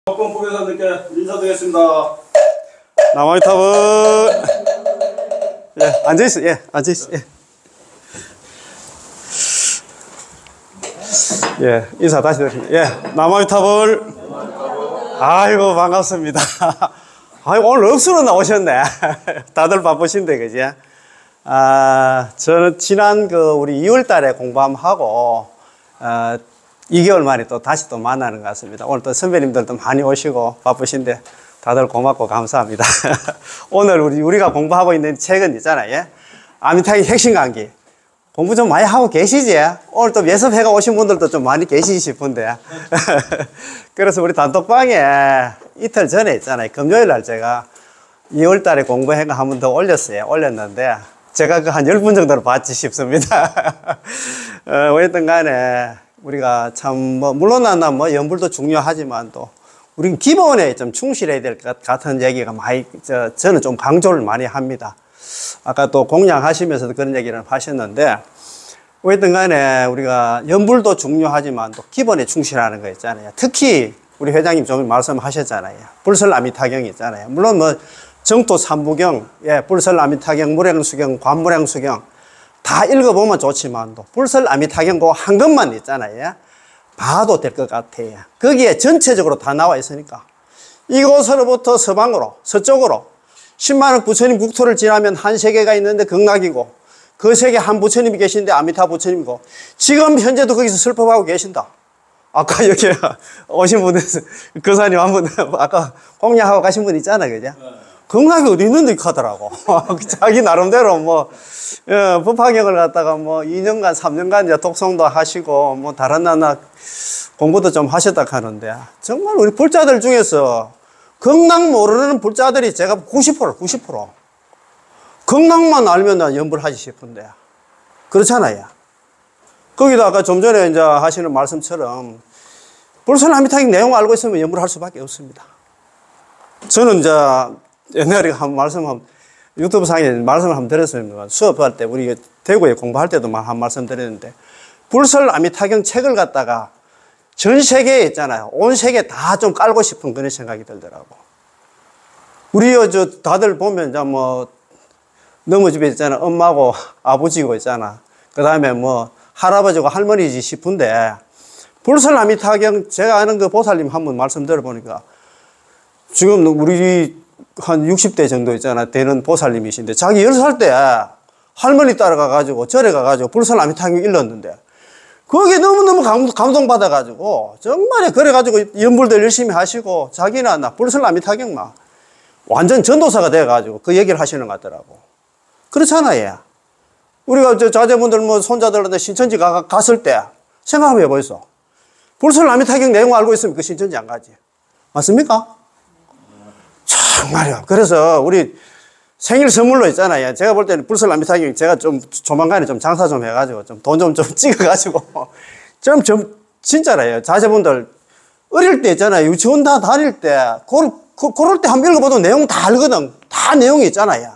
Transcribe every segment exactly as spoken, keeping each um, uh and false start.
박범 부회장님께 인사드리겠습니다. 나무위탑은 예 앉아있어. 예 앉아있어. 예. 예 인사 다시 드립니다. 예 나무위탑을 아이고 반갑습니다. 아이고 오늘 억수로 나오셨네. 다들 바쁘신데 그지? 아 저는 지난 그 우리 이월 달에 공부 한번 하고 어, 이 개월 만에 또 다시 또 만나는 것 같습니다. 오늘 또 선배님들도 많이 오시고 바쁘신데 다들 고맙고 감사합니다. 오늘 우리, 우리가 공부하고 있는 책은 있잖아요. 예? 아미타의 핵심 강기. 공부 좀 많이 하고 계시지? 오늘 또 예습회가 오신 분들도 좀 많이 계시지 싶은데. 그래서 우리 단톡방에 이틀 전에 있잖아요. 금요일 날 제가 이월 달에 공부한 거 한 번 더 올렸어요. 올렸는데 제가 그 한 열 분 정도로 봤지 싶습니다. 어, 어쨌든 간에 우리가 참 뭐 물론 나 뭐 연불도 중요하지만 또 우리는 기본에 좀 충실해야 될 것 같은 얘기가 많이 저, 저는 좀 강조를 많이 합니다. 아까 또 공양하시면서도 그런 얘기를 하셨는데 어쨌든 간에 우리가 연불도 중요하지만 또 기본에 충실하는 거 있잖아요. 특히 우리 회장님 좀 말씀하셨잖아요. 불설아미타경이 있잖아요. 물론 뭐 정토 삼부경, 예, 불설아미타경, 물행수경, 관물행수경 다 읽어보면 좋지만 또 불설아미타경 그 한 것만 있잖아요. 봐도 될 것 같아요. 거기에 전체적으로 다 나와 있으니까 이곳으로부터 서방으로 서쪽으로 십만 원 부처님 국토를 지나면 한 세계가 있는데 극락이고 그 세계 한 부처님이 계신데 아미타 부처님이고 지금 현재도 거기서 슬퍼하고 계신다. 아까 여기 오신 분들 거사님 한 분 아까 공양하고 가신 분 있잖아요. 그죠? 극락이 어디 있는데 하더라고. 자기 나름대로 뭐 예, 법화경을 갖다가 뭐 이 년간 삼 년간 이제 독송도 하시고 뭐 다른 나라 공부도 좀 하셨다 하는데 정말 우리 불자들 중에서 극락 모르는 불자들이 제가 구십 퍼센트 구십 퍼센트 극락만 알면 난 연불하지 싶은데 그렇잖아요. 거기다 아까 좀 전에 이제 하시는 말씀처럼 불설아미타경 내용 알고 있으면 연불할 수밖에 없습니다. 저는 이제 옛날에 한 말씀 한 유튜브 상에 말씀을 한번 드렸습니다. 수업할 때 우리 대구에 공부할 때도 한 말씀 드렸는데 불설아미타경 책을 갖다가 전 세계에 있잖아요. 온 세계 다 좀 깔고 싶은 그런 생각이 들더라고. 우리 저 다들 보면 이제 뭐 너무 집에 있잖아. 엄마고 아버지고 있잖아. 그 다음에 뭐 할아버지고 할머니지 싶은데 불설아미타경 제가 아는 그 보살님 한 분 말씀 들어보니까 지금 우리 한 육십 대 정도 있잖아. 되는 보살님이신데 자기 열 살 때 할머니 따라가가지고 절에 가가지고 불설아미타경 읽었는데 거기에 너무너무 감동받아가지고 정말 그래가지고 연불들 열심히 하시고 자기는 나 불설아미타경만 완전 전도사가 돼가지고 그 얘기를 하시는 것 같더라고. 그렇잖아요. 우리가 저 자제분들 뭐 손자들한테 신천지 가, 갔을 때 생각 한번 해보이소. 불설아미타경 내용 알고 있으면 그 신천지 안 가지. 맞습니까? 정말요. 그래서 우리 생일 선물로 있잖아요. 제가 볼 때는 불설아미타경 제가 좀 조만간에 좀 장사 좀 해가지고 좀 돈 좀 좀 찍어가지고 좀 좀 진짜라요. 자제분들 어릴 때 있잖아요. 유치원 다 다닐 때 그럴, 그럴 때 한번 읽어봐도 내용 다 알거든. 다 내용이 있잖아요.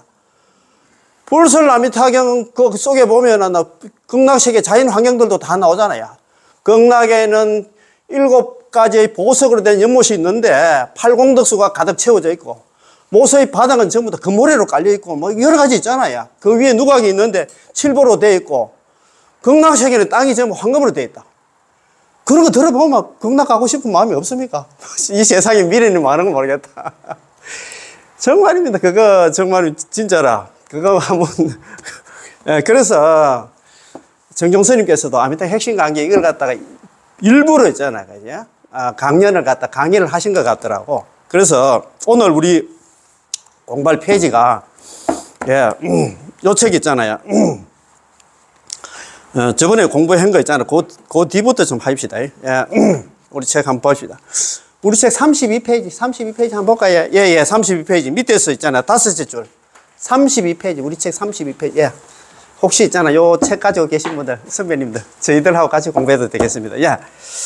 불설아미타경 그 속에 보면은 극락세계 자연 환경들도 다 나오잖아요. 극락에는 일곱 가지의 보석으로 된 연못이 있는데 팔공덕수가 가득 채워져 있고 모서의 바닥은 전부 다 금모래로 깔려 있고 뭐 여러 가지 있잖아요. 그 위에 누각이 있는데 칠보로 되어 있고 극락세계는 땅이 전부 황금으로 되어 있다. 그런 거 들어보면 극락 가고 싶은 마음이 없습니까? 이 세상에 미래는 많은 거 모르겠다. 정말입니다. 그거 정말 진짜라. 그거 한번 예, 그래서 정종스님께서도 아미타 핵심 강의 이걸 갖다가 일부러 있잖아요. 그죠? 아, 강연을 갖다 강의를 하신 것 같더라고. 그래서 오늘 우리 공부할 페이지가 예, 음, 요 책 있잖아요. 음. 어, 저번에 공부한 거 있잖아요. 그, 그 뒤부터 좀 합시다. 예, 음. 우리 책 한번 봅시다. 우리 책 삼십이 페이지, 삼십이 페이지 한번 볼까요? 예, 예, 삼십이 페이지 밑에서 있잖아요. 다섯째 줄. 삼십이 페이지, 우리 책 삼십이 페이지. 예. 혹시 있잖아요. 요 책 가지고 계신 분들, 선배님들, 저희들하고 같이 공부해도 되겠습니다. 예.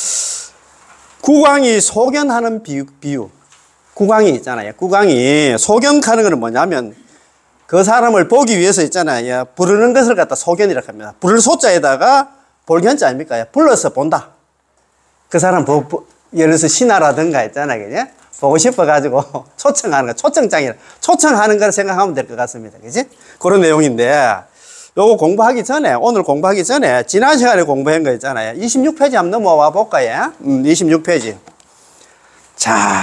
국왕이 소견하는 비유, 비유. 국왕이 있잖아요. 국왕이 소견하는 것은 뭐냐면 그 사람을 보기 위해서 있잖아요. 부르는 것을 갖다 소견이라고 합니다. 부를 소자에다가 볼견자 아닙니까? 불러서 본다. 그 사람 보, 보, 예를 들어서 신화라든가 있잖아요. 그지? 보고 싶어가지고 초청하는 거, 초청장이라. 초청하는 걸 생각하면 될 것 같습니다. 그지? 그런 내용인데, 요거 공부하기 전에, 오늘 공부하기 전에, 지난 시간에 공부한 거 있잖아요. 이십육 페이지 한번 넘어와 볼까요? 음, 이십육 페이지. 자,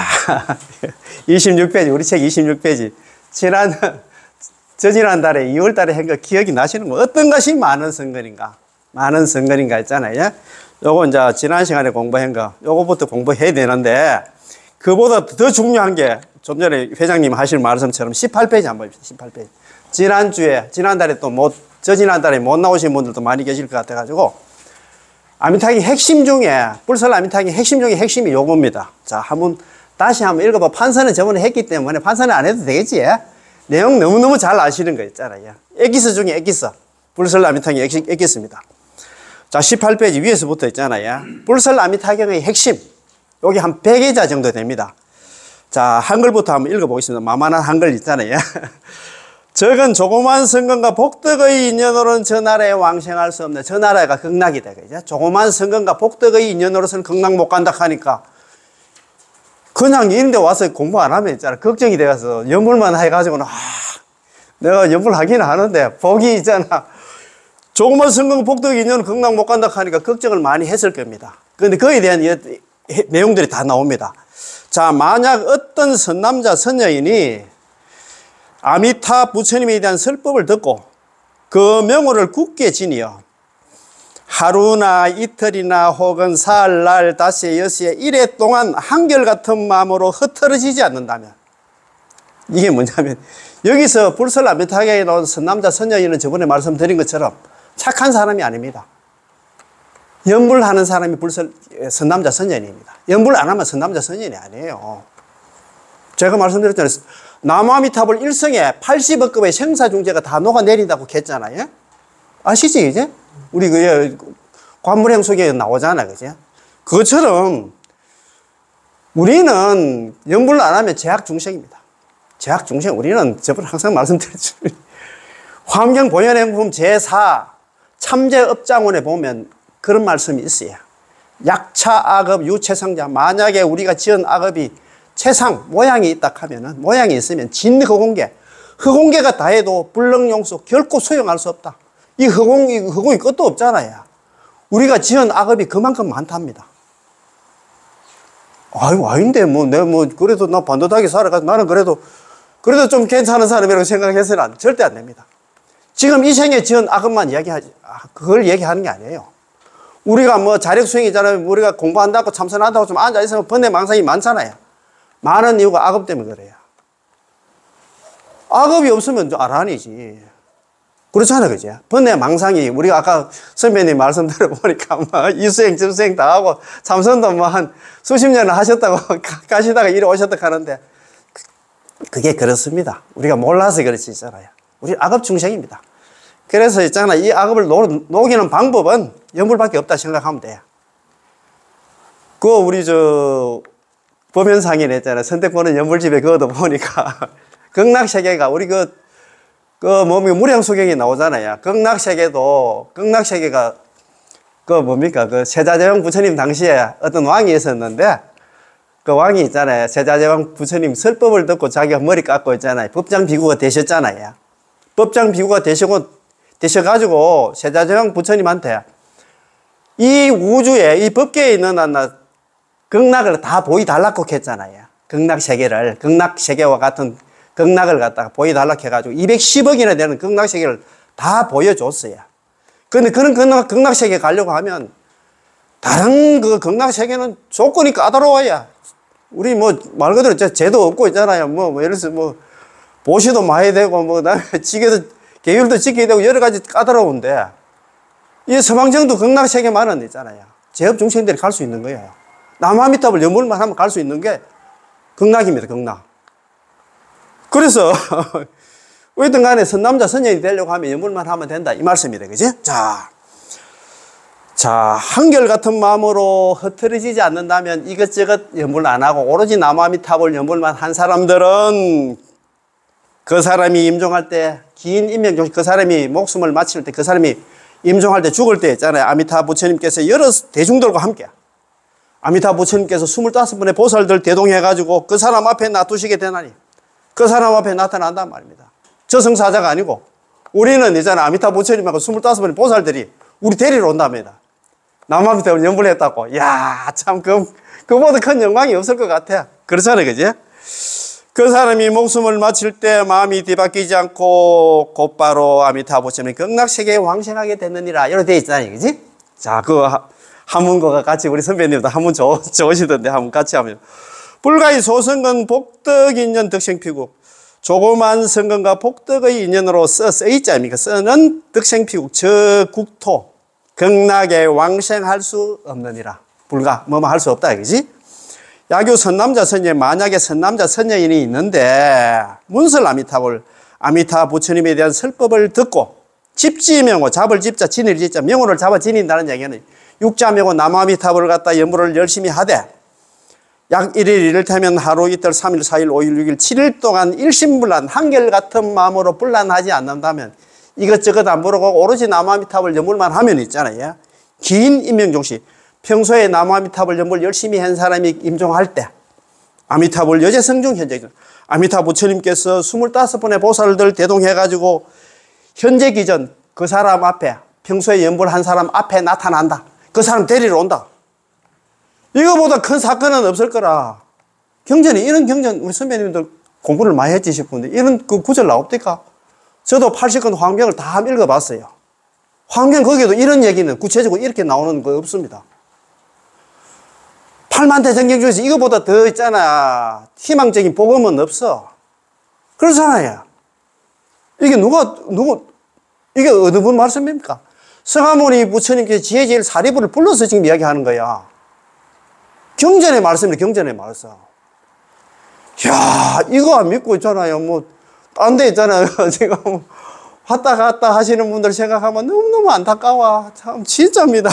이십육 페이지, 우리 책 이십육 페이지. 지난, 저지난 달에, 이월 달에 한 거 기억이 나시는 거, 어떤 것이 많은 선거인가? 많은 선거인가 있잖아요. 요거 이제 지난 시간에 공부한 거, 요거부터 공부해야 되는데, 그보다 더 중요한 게, 좀 전에 회장님 하실 말씀처럼 십팔 페이지 한번 봅시다. 십팔 페이지. 지난주에, 지난달에 또 못, 저지난달에 못 나오신 분들도 많이 계실 것 같아가지고, 아미타기 핵심 중에, 불설 아미타기 핵심 중에 핵심이 요겁니다. 자, 한번, 다시 한번 읽어봐. 판서는 저번에 했기 때문에 판서는 안 해도 되겠지? 내용 너무너무 잘 아시는 거 있잖아요. 엑기스 중에 엑기스. 불설 아미타기 엑기스입니다. 자, 십팔 페이지 위에서부터 있잖아요. 불설 아미타경의 핵심. 여기 한 백 회자 정도 됩니다. 자, 한글부터 한번 읽어보겠습니다. 만만한 한글 있잖아요. 적은 조그만 성금과 복덕의 인연으로는 저 나라에 왕생할 수 없네. 저 나라가 극락이다. 그죠? 조그만 성금과 복덕의 인연으로서는 극락 못 간다 하니까 그냥 이런데 와서 공부 안 하면 있잖아. 걱정이 돼가서 연불만 해가지고는, 아, 내가 연불 하기는 하는데, 복이 있잖아. 조그만 성금 복덕의 인연은 극락 못 간다 하니까 걱정을 많이 했을 겁니다. 그런데 그에 대한 내용들이 다 나옵니다. 자, 만약 어떤 선남자, 선여인이 아미타 부처님에 대한 설법을 듣고 그 명호를 굳게 지니어 하루나 이틀이나 혹은 사흘, 날, 다시에, 여시에, 일해 동안 한결같은 마음으로 흩어지지 않는다면, 이게 뭐냐면, 여기서 불설 아미타계에 나온 선남자, 선여인은 저번에 말씀드린 것처럼 착한 사람이 아닙니다. 연불하는 사람이 불설, 선남자, 선여인입니다. 연불 안 하면 선남자, 선여인이 아니에요. 제가 말씀드렸잖아요. 남아미탑을 일성에 팔십억 급의 생사중재가 다 녹아내린다고 했잖아요. 아시지, 이제? 우리 그, 관물행 속에 나오잖아, 그죠? 그것처럼, 우리는 연불을 안 하면 제약중생입니다. 제약중생, 우리는 저번에 항상 말씀드렸죠. 환경보현행품 제사 참제업장원에 보면 그런 말씀이 있어요. 약차 악업 유체상자. 만약에 우리가 지은 악업이 체상, 모양이 있다 하면은, 모양이 있으면 진허공계. 허공계가 다 해도 불능용수 결코 수용할 수 없다. 이 허공, 이 허공이 끝도 없잖아요. 우리가 지은 악업이 그만큼 많답니다. 아이고, 아닌데, 뭐, 내가 뭐, 그래도 나 반듯하게 살아가지고 나는 그래도, 그래도 좀 괜찮은 사람이라고 생각해서는 절대 안 됩니다. 지금 이 생에 지은 악업만 이야기하지, 그걸 얘기하는 게 아니에요. 우리가 뭐 자력수행이잖아요. 우리가 공부한다고 참선한다고 좀 앉아있으면 번뇌망상이 많잖아요. 많은 이유가 악업 때문에 그래요. 악업이 없으면 아란이지. 그렇잖아요, 그죠? 번뇌망상이, 우리가 아까 선배님 말씀 들어보니까 뭐 이수행, 점수행 다 하고 참선도 뭐 한 수십 년을 하셨다고 가시다가 이리 오셨다 하는데, 그게 그렇습니다. 우리가 몰라서 그렇지 있잖아요. 우리 악업 중생입니다. 그래서 있잖아, 이 악업을 녹이는 방법은 연불밖에 없다 생각하면 돼요. 그 우리 저 법연상인 했잖아요. 선택권은 연불집에 그어도 보니까 극락세계가 우리 그, 그 뭡니까 무량수경이 나오잖아요. 극락세계도 극락세계가 그 뭡니까 그 세자재왕 부처님 당시에 어떤 왕이 있었는데 그 왕이 있잖아요. 세자재왕 부처님 설법을 듣고 자기가 머리 깎고 있잖아요. 법장 비구가 되셨잖아요. 법장 비구가 되시고 되셔가지고 세자재왕 부처님한테 이 우주에 이 법계에 있는 나 극락을 다 보여달라고 했잖아요. 극락세계를 극락세계와 같은 극락을 갖다가 보여달라고 해가지고 이백십억이나 되는 극락세계를 다 보여줬어요. 근데 그런 극락, 극락세계 가려고 하면 다른 그 극락세계는 조건이 까다로워야. 우리 뭐 말 그대로 제도 없고 있잖아요. 뭐, 뭐 예를 들어서 뭐 보시도 많이 되고 뭐 그다음에 지게도 계율도 지켜야 되고 여러 가지 까다로운데 이 서방정도 극락세계만은 있잖아요. 제업 중생들이 갈 수 있는 거예요. 남아미탑을 연불만 하면 갈 수 있는 게 극락입니다. 극락. 그래서 어쨌든 간에 선남자 선녀이 되려고 하면 연불만 하면 된다 이 말씀이다. 그지? 자, 자 한결같은 마음으로 흐트러지지 않는다면 이것저것 연불 안 하고 오로지 남아미탑을 연불만 한 사람들은 그 사람이 임종할 때 긴 인명, 그 사람이 목숨을 마칠 때 그 사람이 임종할 때 죽을 때 있잖아요. 아미타 부처님께서 여러 대중들과 함께 아미타 부처님께서 스물다섯 번의 보살들 대동해가지고 그 사람 앞에 놔두시게 되나니 그 사람 앞에 나타난단 말입니다. 저승사자가 아니고 우리는 이제는 아미타 부처님하고 스물다섯 번의 보살들이 우리 데리러 온답니다. 남아미타를 연불했다고. 이야, 참, 그, 그보다 큰 영광이 없을 것 같아. 그렇잖아요, 그지? 그 사람이 목숨을 마칠 때 마음이 뒤바뀌지 않고 곧바로 아미타 부처님이 극락세계에 왕생하게 됐느니라. 이렇게 되어 있잖아요, 그지? 자, 그 한문과 같이 우리 선배님도 한문 좋, 좋으시던데 한번 같이 하면. 불가의 소성은 복덕 인연 덕생피국. 조그만 성근과 복덕의 인연으로 써, 써있지 않습니까? 써는 덕생피국, 저 국토, 극락에 왕생할 수 없느니라. 불가, 뭐뭐 할 수 없다, 그지? 야교 선남자 선녀, 만약에 선남자 선녀인이 있는데, 문설 아미타불, 아미타 부처님에 대한 설법을 듣고, 집지명호, 잡을 집자, 지닐 집자, 명호를 잡아 지닌다는 얘기는, 육자명호 남아미타불을 갖다 연부를 열심히 하되, 약 일 일, 이를테면 하루, 이틀, 삼 일, 사 일, 오 일, 육 일, 칠 일 동안 일심불란, 한결같은 마음으로 불란하지 않는다면 이것저것 안 부르고 오로지 남아미탑을 연불만 하면 있잖아요. 긴 임명종시, 평소에 남아미탑을 연불 열심히 한 사람이 임종할 때 아미타불 여제성중 현재 아미타 부처님께서 스물다섯 번의 보살들 대동해가지고 현재 기전 그 사람 앞에 평소에 연불한 사람 앞에 나타난다. 그 사람 데리러 온다. 이거보다 큰 사건은 없을 거라. 경전이, 이런 경전, 우리 선배님들 공부를 많이 했지 싶은데, 이런 그 구절 나옵니까? 저도 팔십 권 황병을 다 읽어봤어요. 황병 거기에도 이런 얘기는 구체적으로 이렇게 나오는 거 없습니다. 팔만대 정경 중에서 이거보다 더 있잖아. 희망적인 복음은 없어. 그렇잖아요. 이게 누가, 누구, 이게 어느 분 말씀입니까? 성하모니 부처님께서 지혜제일 사리부를 불러서 지금 이야기하는 거야. 경전의 말씀이래, 경전의 말씀. 이야, 이거 안 믿고 있잖아요. 뭐, 딴 데 있잖아요. 지금 왔다 갔다 하시는 분들 생각하면 너무너무 안타까워. 참, 진짜입니다.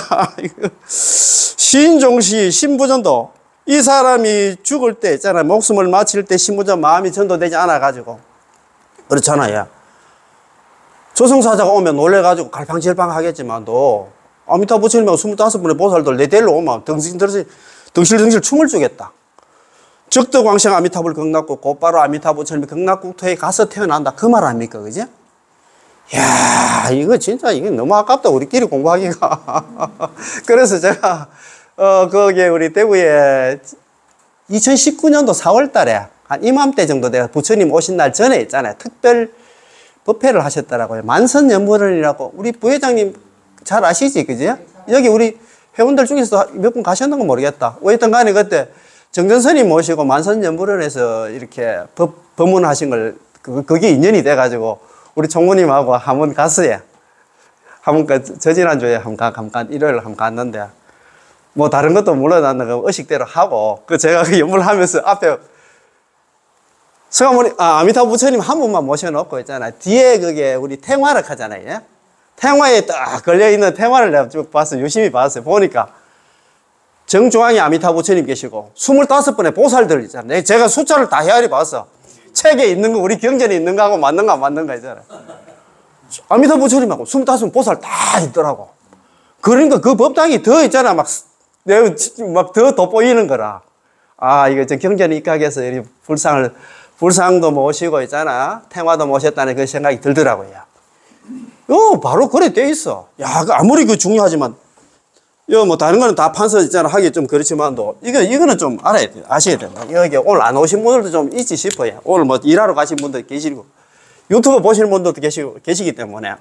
시인종시, 신부전도. 이 사람이 죽을 때 있잖아요. 목숨을 마칠 때 신부전 마음이 전도되지 않아가지고. 그렇잖아요. 조성사자가 오면 놀래가지고 갈팡질팡 하겠지만도, 아미타 부처님하고 스물다섯 번의 보살들 내 데리러 오면 덩실덩실, 덩실덩실 춤을 추겠다. 적덕왕생 아미타불 극락국, 곧바로 아미타 부처님이 극락국토에 가서 태어난다. 그 말 아닙니까? 그지? 이야, 이거 진짜, 이게 너무 아깝다. 우리끼리 공부하기가. 그래서 제가, 어, 거기에 우리 대구에 이천십구 년도 사월 달에 한 이맘때 정도 내가 부처님 오신 날 전에 있잖아요. 특별 법회를 하셨더라고요. 만선연불원이라고. 우리 부회장님 잘 아시지? 그지? 여기 우리 회원들 중에서 몇 분 가셨는 건 모르겠다. 어쨌든 간에 그때 정전선이 모시고 만선연불원에서 이렇게 법, 법문하신 걸, 그, 그게 인연이 돼가지고, 우리 총무님하고 한번 갔어요. 한번, 저 지난주에 한 번, 한 번, 일요일 한 번 갔는데, 뭐 다른 것도 물러났는데, 의식대로 하고, 그 제가 그 연불하면서 앞에, 성하모니, 아, 아미타 부처님 한 분만 모셔놓고 있잖아요. 뒤에 그게 우리 탱화를 하잖아요. 탱화에 딱 걸려있는 탱화를 내가 쭉 봤어요. 유심히 봤어요. 보니까, 정중앙에 아미타 부처님 계시고 스물다섯 번의 보살들 있잖아요. 제가 숫자를 다 헤아려 봤어. 책에 있는 거 우리 경전에 있는 거하고 맞는가 안 맞는가 있잖아요. 아미타 부처님하고 스물다섯 번 보살 다 있더라고. 그러니까 그 법당이 더 있잖아. 막 막 더 돋보이는 거라. 아, 이거 저 경전에 입각해서 불상을 불상도 모시고 있잖아. 탱화도 모셨다는 그 생각이 들더라고요. 요 바로 그래 돼 있어. 야, 아무리 그 중요하지만 이거 뭐 다른 거는 다 판서 있잖아. 하기 좀 그렇지만도 이거 이거는 좀 알아야 돼. 아셔야 된다. 여기 오늘 안 오신 분들도 좀 있지 싶어요. 오늘 뭐 일하러 가신 분도 계시고 유튜브 보시는 분들도 계시고 계시기 때문에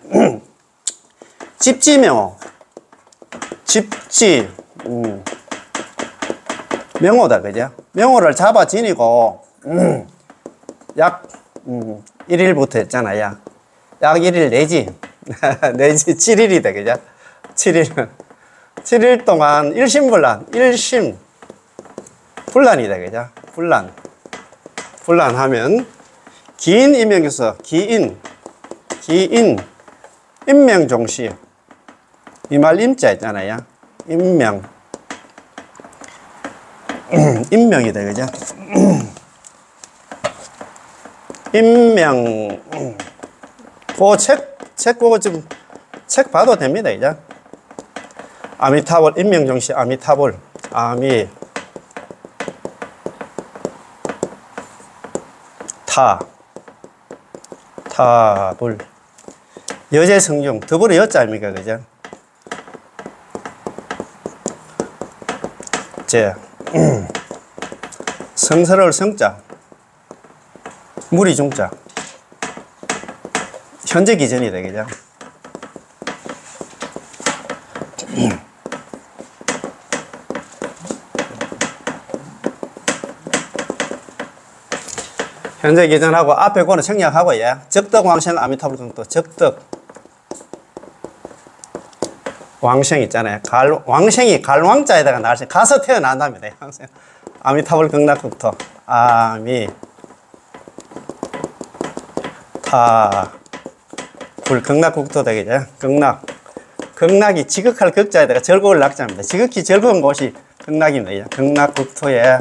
집지명호, 집지 음. 명호다, 그죠? 명호를 잡아 지니고 음. 약 음. 일 일부터 했잖아. 약, 약 일 일 내지 내지 칠 일이다, 그죠? 칠 일은 칠 일 동안 일심불란, 일심 불란이다, 그죠? 불란. 불란하면, 긴 임명에서, 기인, 기인, 임명종시. 이 말 임자 있잖아요. 임명. 임명이다, 그죠? 임명. 그 책, 책 그거 좀, 책 봐도 됩니다, 그죠? 아미타불, 임명종시 아미타불, 아미, 타, 탑을. 여제 성중, 더불어 여자 아닙니까? 그죠? 제, 음. 성스러울 성자, 무리 중자. 현재 기준이다, 그죠? 음. 현재 기준하고 앞에 거는 생략하고, 예. 적덕, 왕생, 아미타불 정도. 적덕. 왕생 있잖아요. 갈, 왕생이 갈왕자에다가 나왔어요. 가서 태어난답니다. 항상. 아미타불 극락국토. 아미. 타. 불 극락국토 되겠죠. 극락. 극락이 지극할 극자에다가 즐거울 낙자입니다. 지극히 즐거운 곳이 극락입니다. 극락국토에.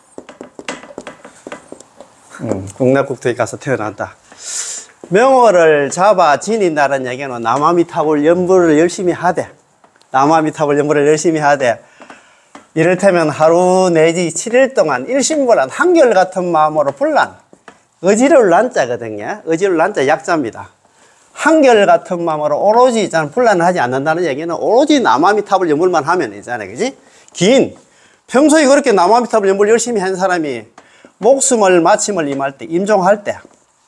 음, 극락국토에 가서 태어난다. 명호를 잡아 지닌다는 얘기는 남아미타불 연불을 열심히 하되, 남아미타불 연불을 열심히 하되, 이를테면 하루 내지 칠 일 동안 일심불안 한결같은 마음으로 불란, 의지를 난자거든요. 의지를 난자 약자입니다. 한결같은 마음으로 오로지 있잖아, 불란을 하지 않는다는 얘기는 오로지 남아미타불 연불만 하면 있잖아요. 그지? 긴, 평소에 그렇게 남아미타불 연불 열심히 한 사람이 목숨을 마침을 임할 때, 임종할 때,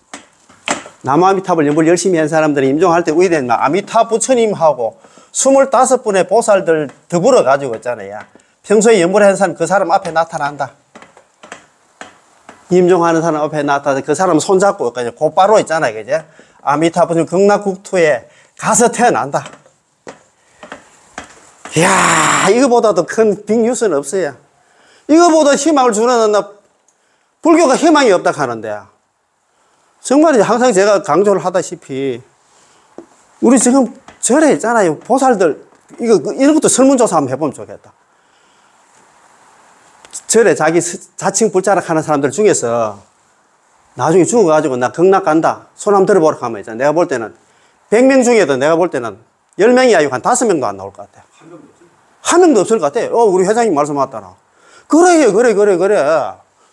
남아미타불 연불 열심히 한 사람들이 임종할 때 우리는 아미타 부처님하고 스물다섯 분의 보살들 더불어 가지고 있잖아요. 평소에 연불한 사람 그 사람 앞에 나타난다. 임종하는 사람 앞에 나타나서 그 사람 손잡고 곧바로 있잖아요. 그죠? 아미타 부처님 극락국토에 가서 태어난다. 이야, 이거보다도 큰 빅뉴스는 없어요. 이거보다 희망을 주는 나 불교가 희망이 없다 하는데, 정말 항상 제가 강조를 하다시피 우리 지금 절에 있잖아요. 보살들 이거 이런 것도 설문조사 한번 해보면 좋겠다. 절에 자기 자칭 불자락 하는 사람들 중에서 나중에 죽어가지고 나 극락 간다 손 한번 들어보라 하면 있잖아. 내가 볼 때는 백 명 중에도 내가 볼 때는 열 명이 아니고 한 다섯 명도 안 나올 것 같아. 한 명도 없을 것 같아. 어, 우리 회장님 말씀 맞다나. 그래 그래 그래 그래.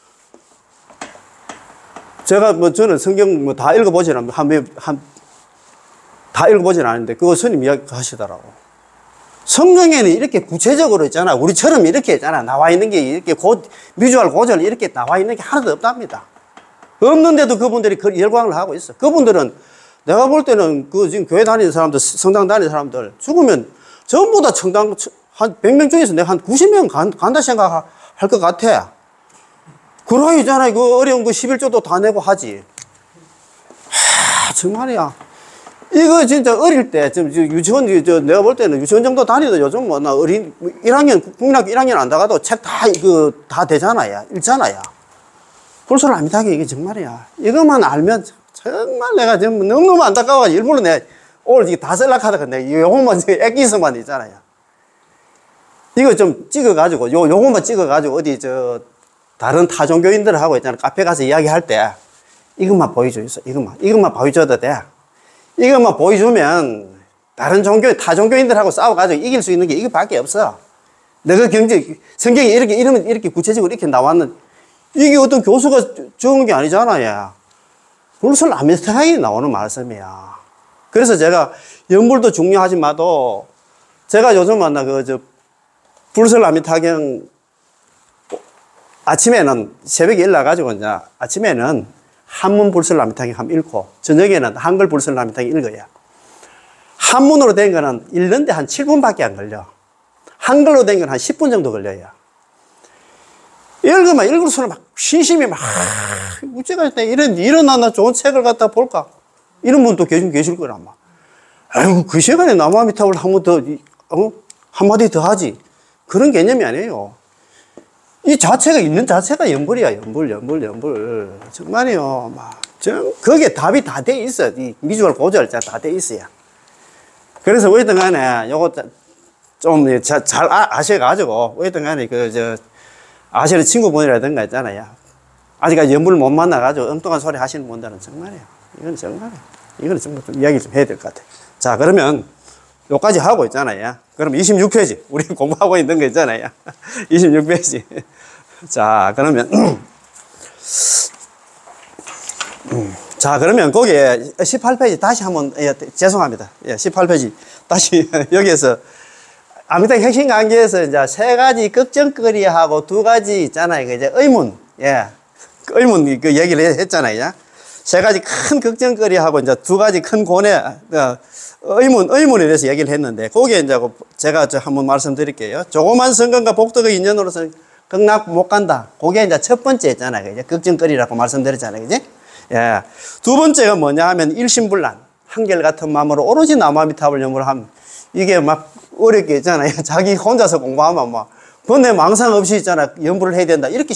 제가 뭐 저는 성경 뭐 다 읽어보진 않는데 한, 한, 다 읽어보진 않는데 그거 스님 이야기 하시더라고. 성경에는 이렇게 구체적으로 있잖아. 우리처럼 이렇게 있잖아. 나와 있는 게 이렇게 고, 미주알 고절 이렇게 나와 있는 게 하나도 없답니다. 없는데도 그분들이 그 열광을 하고 있어. 그분들은 내가 볼 때는 그 지금 교회 다니는 사람들, 성당 다니는 사람들 죽으면 전부 다 청당 한 백 명 중에서 내가 한 구십 명 간, 간다 생각할 것 같아. 그러야 있잖아. 그 어려운 거 십일조도 다 내고 하지. 하, 정말이야. 이거 진짜 어릴 때, 좀 유치원, 저 내가 볼 때는 유치원 정도 다니도 요즘 뭐, 나 어린, 일 학년, 국민학교 일 학년 안 다가도 책 다, 그, 다 되잖아요. 읽잖아요. 불소를 아미타게 이게 정말이야. 이것만 알면 정말 내가 지금 너무너무 안타까워가지고 일부러 내 오늘 이게 다 쓰려고 하다가 내가 요것만, 액기스만 있잖아요. 이거 좀 찍어가지고, 요, 요것만 찍어가지고 어디 저, 다른 타종교인들 하고 있잖아. 카페 가서 이야기할 때 이것만 보여줘 있어. 이것만. 이것만 보여줘도 돼. 이것만 보여주면 다른 종교, 타종교인들하고 싸워가지고 이길 수 있는 게 이거밖에 없어. 내가 경제, 성경에 이렇게, 이러면 이렇게 구체적으로 이렇게 나왔는, 이게 어떤 교수가 적은 게 아니잖아요. 불설 아미타강이 나오는 말씀이야. 그래서 제가 연불도 중요하지만도 제가 요즘 만나 그, 저, 불설 아미타경 아침에는 새벽에 일어나가지고 이제 아침에는 한문 불설 아미타경 한번 읽고 저녁에는 한글 불설 아미타경 읽어요. 한문으로 된 거는 읽는데 한 칠 분밖에 안 걸려. 한글로 된 건 한 십 분 정도 걸려요. 읽으면 읽을수록 막 신심이 막 우째가 이런 이런 하나 좋은 책을 갖다 볼까 이런 분도 계신 계실 거란 말. 아이고 그 시간에 남아미타불 한 번 더 어? 한마디 더 하지 그런 개념이 아니에요. 이 자체가 있는 자체가 연불이야. 연불, 연불, 연불. 정말이요. 막, 정, 거기에 답이 다 돼 있어. 이 미주알 고절 다 돼 있어요. 그래서 어쨌든 간에 요거 좀 잘 아셔가지고, 어쨌든 간에 그, 저, 아시는 친구분이라든가 있잖아요. 아직까지 연불을 못 만나가지고 엉뚱한 소리 하시는 분들은 정말이에요. 이건 정말이에요. 이건 정말 좀 이야기 좀 해야 될 것 같아요. 자, 그러면 요까지 하고 있잖아요. 그럼 이십육 페이지. 우리 공부하고 있는 거 있잖아요. 이십육 페이지. 자, 그러면 자, 그러면 거기에 십팔 페이지 다시 한번, 예, 죄송합니다. 예, 십팔 페이지 다시 여기에서 아미타 핵심 관계에서 이제 세 가지 걱정거리하고 두 가지 있잖아요. 이제 의문, 예, 의문 그 얘기를 했잖아요. 세 가지 큰 걱정거리하고 이제 두 가지 큰 고뇌, 어, 의문, 의문에 대해서 얘기를 했는데, 거기에 이제 제가 한번 말씀드릴게요. 조그만 성건과 복덕의 인연으로서 극락 못 간다. 그게 이제 첫 번째 있잖아요. 이제 걱정거리라고 말씀드렸잖아요. 그지? 예. 두 번째가 뭐냐 하면 일심불란. 한결같은 마음으로 오로지 나무아미타불 연구를 하면 이게 막 어렵게 있잖아요. 자기 혼자서 공부하면 막 번뇌 망상 없이 있잖아요. 연구를 해야 된다. 이렇게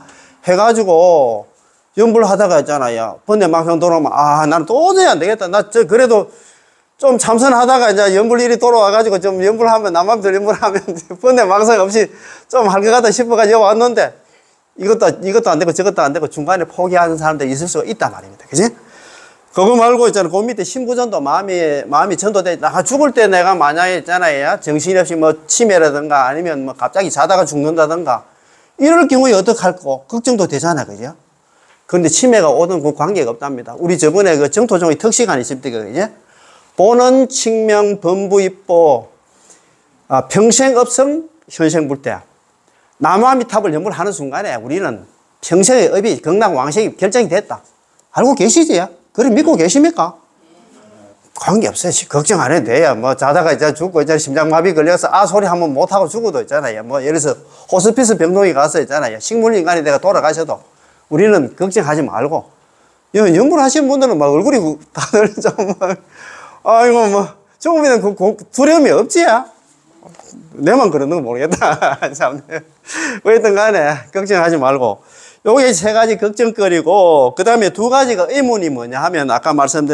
생각해가지고 연구를 하다가 있잖아요. 번뇌 망상 돌아오면 아, 나는 도저히 안 되겠다. 나 저 그래도 좀 참선하다가 이제 연불 일이 돌아와가지고 좀 연불 하면, 남맘대로 연불 하면 번뇌 망상 없이 좀 할 것 같다 싶어가지고 왔는데 이것도, 이것도 안 되고 저것도 안 되고 중간에 포기하는 사람들이 있을 수가 있단 말입니다. 그지? 그거 말고 있잖아. 그 밑에 신부전도 마음이, 마음이 전도돼. 나 죽을 때 내가 만약에 있잖아요. 정신없이 뭐 치매라든가 아니면 뭐 갑자기 자다가 죽는다든가 이럴 경우에 어떡할 거? 걱정도 되잖아. 그죠? 그런데 치매가 오든 그 관계가 없답니다. 우리 저번에 그 정토종의 특시간 있을 때, 그죠? 보는 칙명 범부입보 아, 평생업성 현생불대 나무아미탑을 연불하는 순간에 우리는 평생의 업이 극락왕생이 결정이 됐다. 알고 계시지요? 그래 믿고 계십니까? 관계없어요. 걱정 안 해도 돼요. 뭐 자다가 이제 죽고 이제 심장마비 걸려서 아 소리 한번 못하고 죽어도 있잖아요. 뭐 예를 들어서 호스피스 병동에 가서 있잖아요. 식물인간이 내가 돌아가셔도 우리는 걱정하지 말고 연불하신 분들은 막 얼굴이 다들 좀 아이고, 뭐, 조금이면 그, 그, 두려움이 없지야? 내만 그러는 거 모르겠다. 참. 어쨌든 간에, 걱정하지 말고. 요게 세 가지 걱정거리고, 그 다음에 두 가지가 의문이 뭐냐 하면, 아까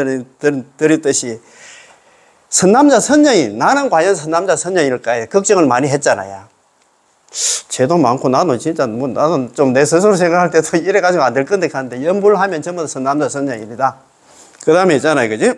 말씀드렸듯이, 선남자, 선녀인, 나는 과연 선남자, 선녀일까요? 걱정을 많이 했잖아요. 죄도 많고, 나도 진짜, 뭐, 나는 좀 내 스스로 생각할 때도 이래가지고 안 될 건데 하는데, 연불 하면 전부 다 선남자, 선녀일이다. 그 다음에 있잖아요. 그지?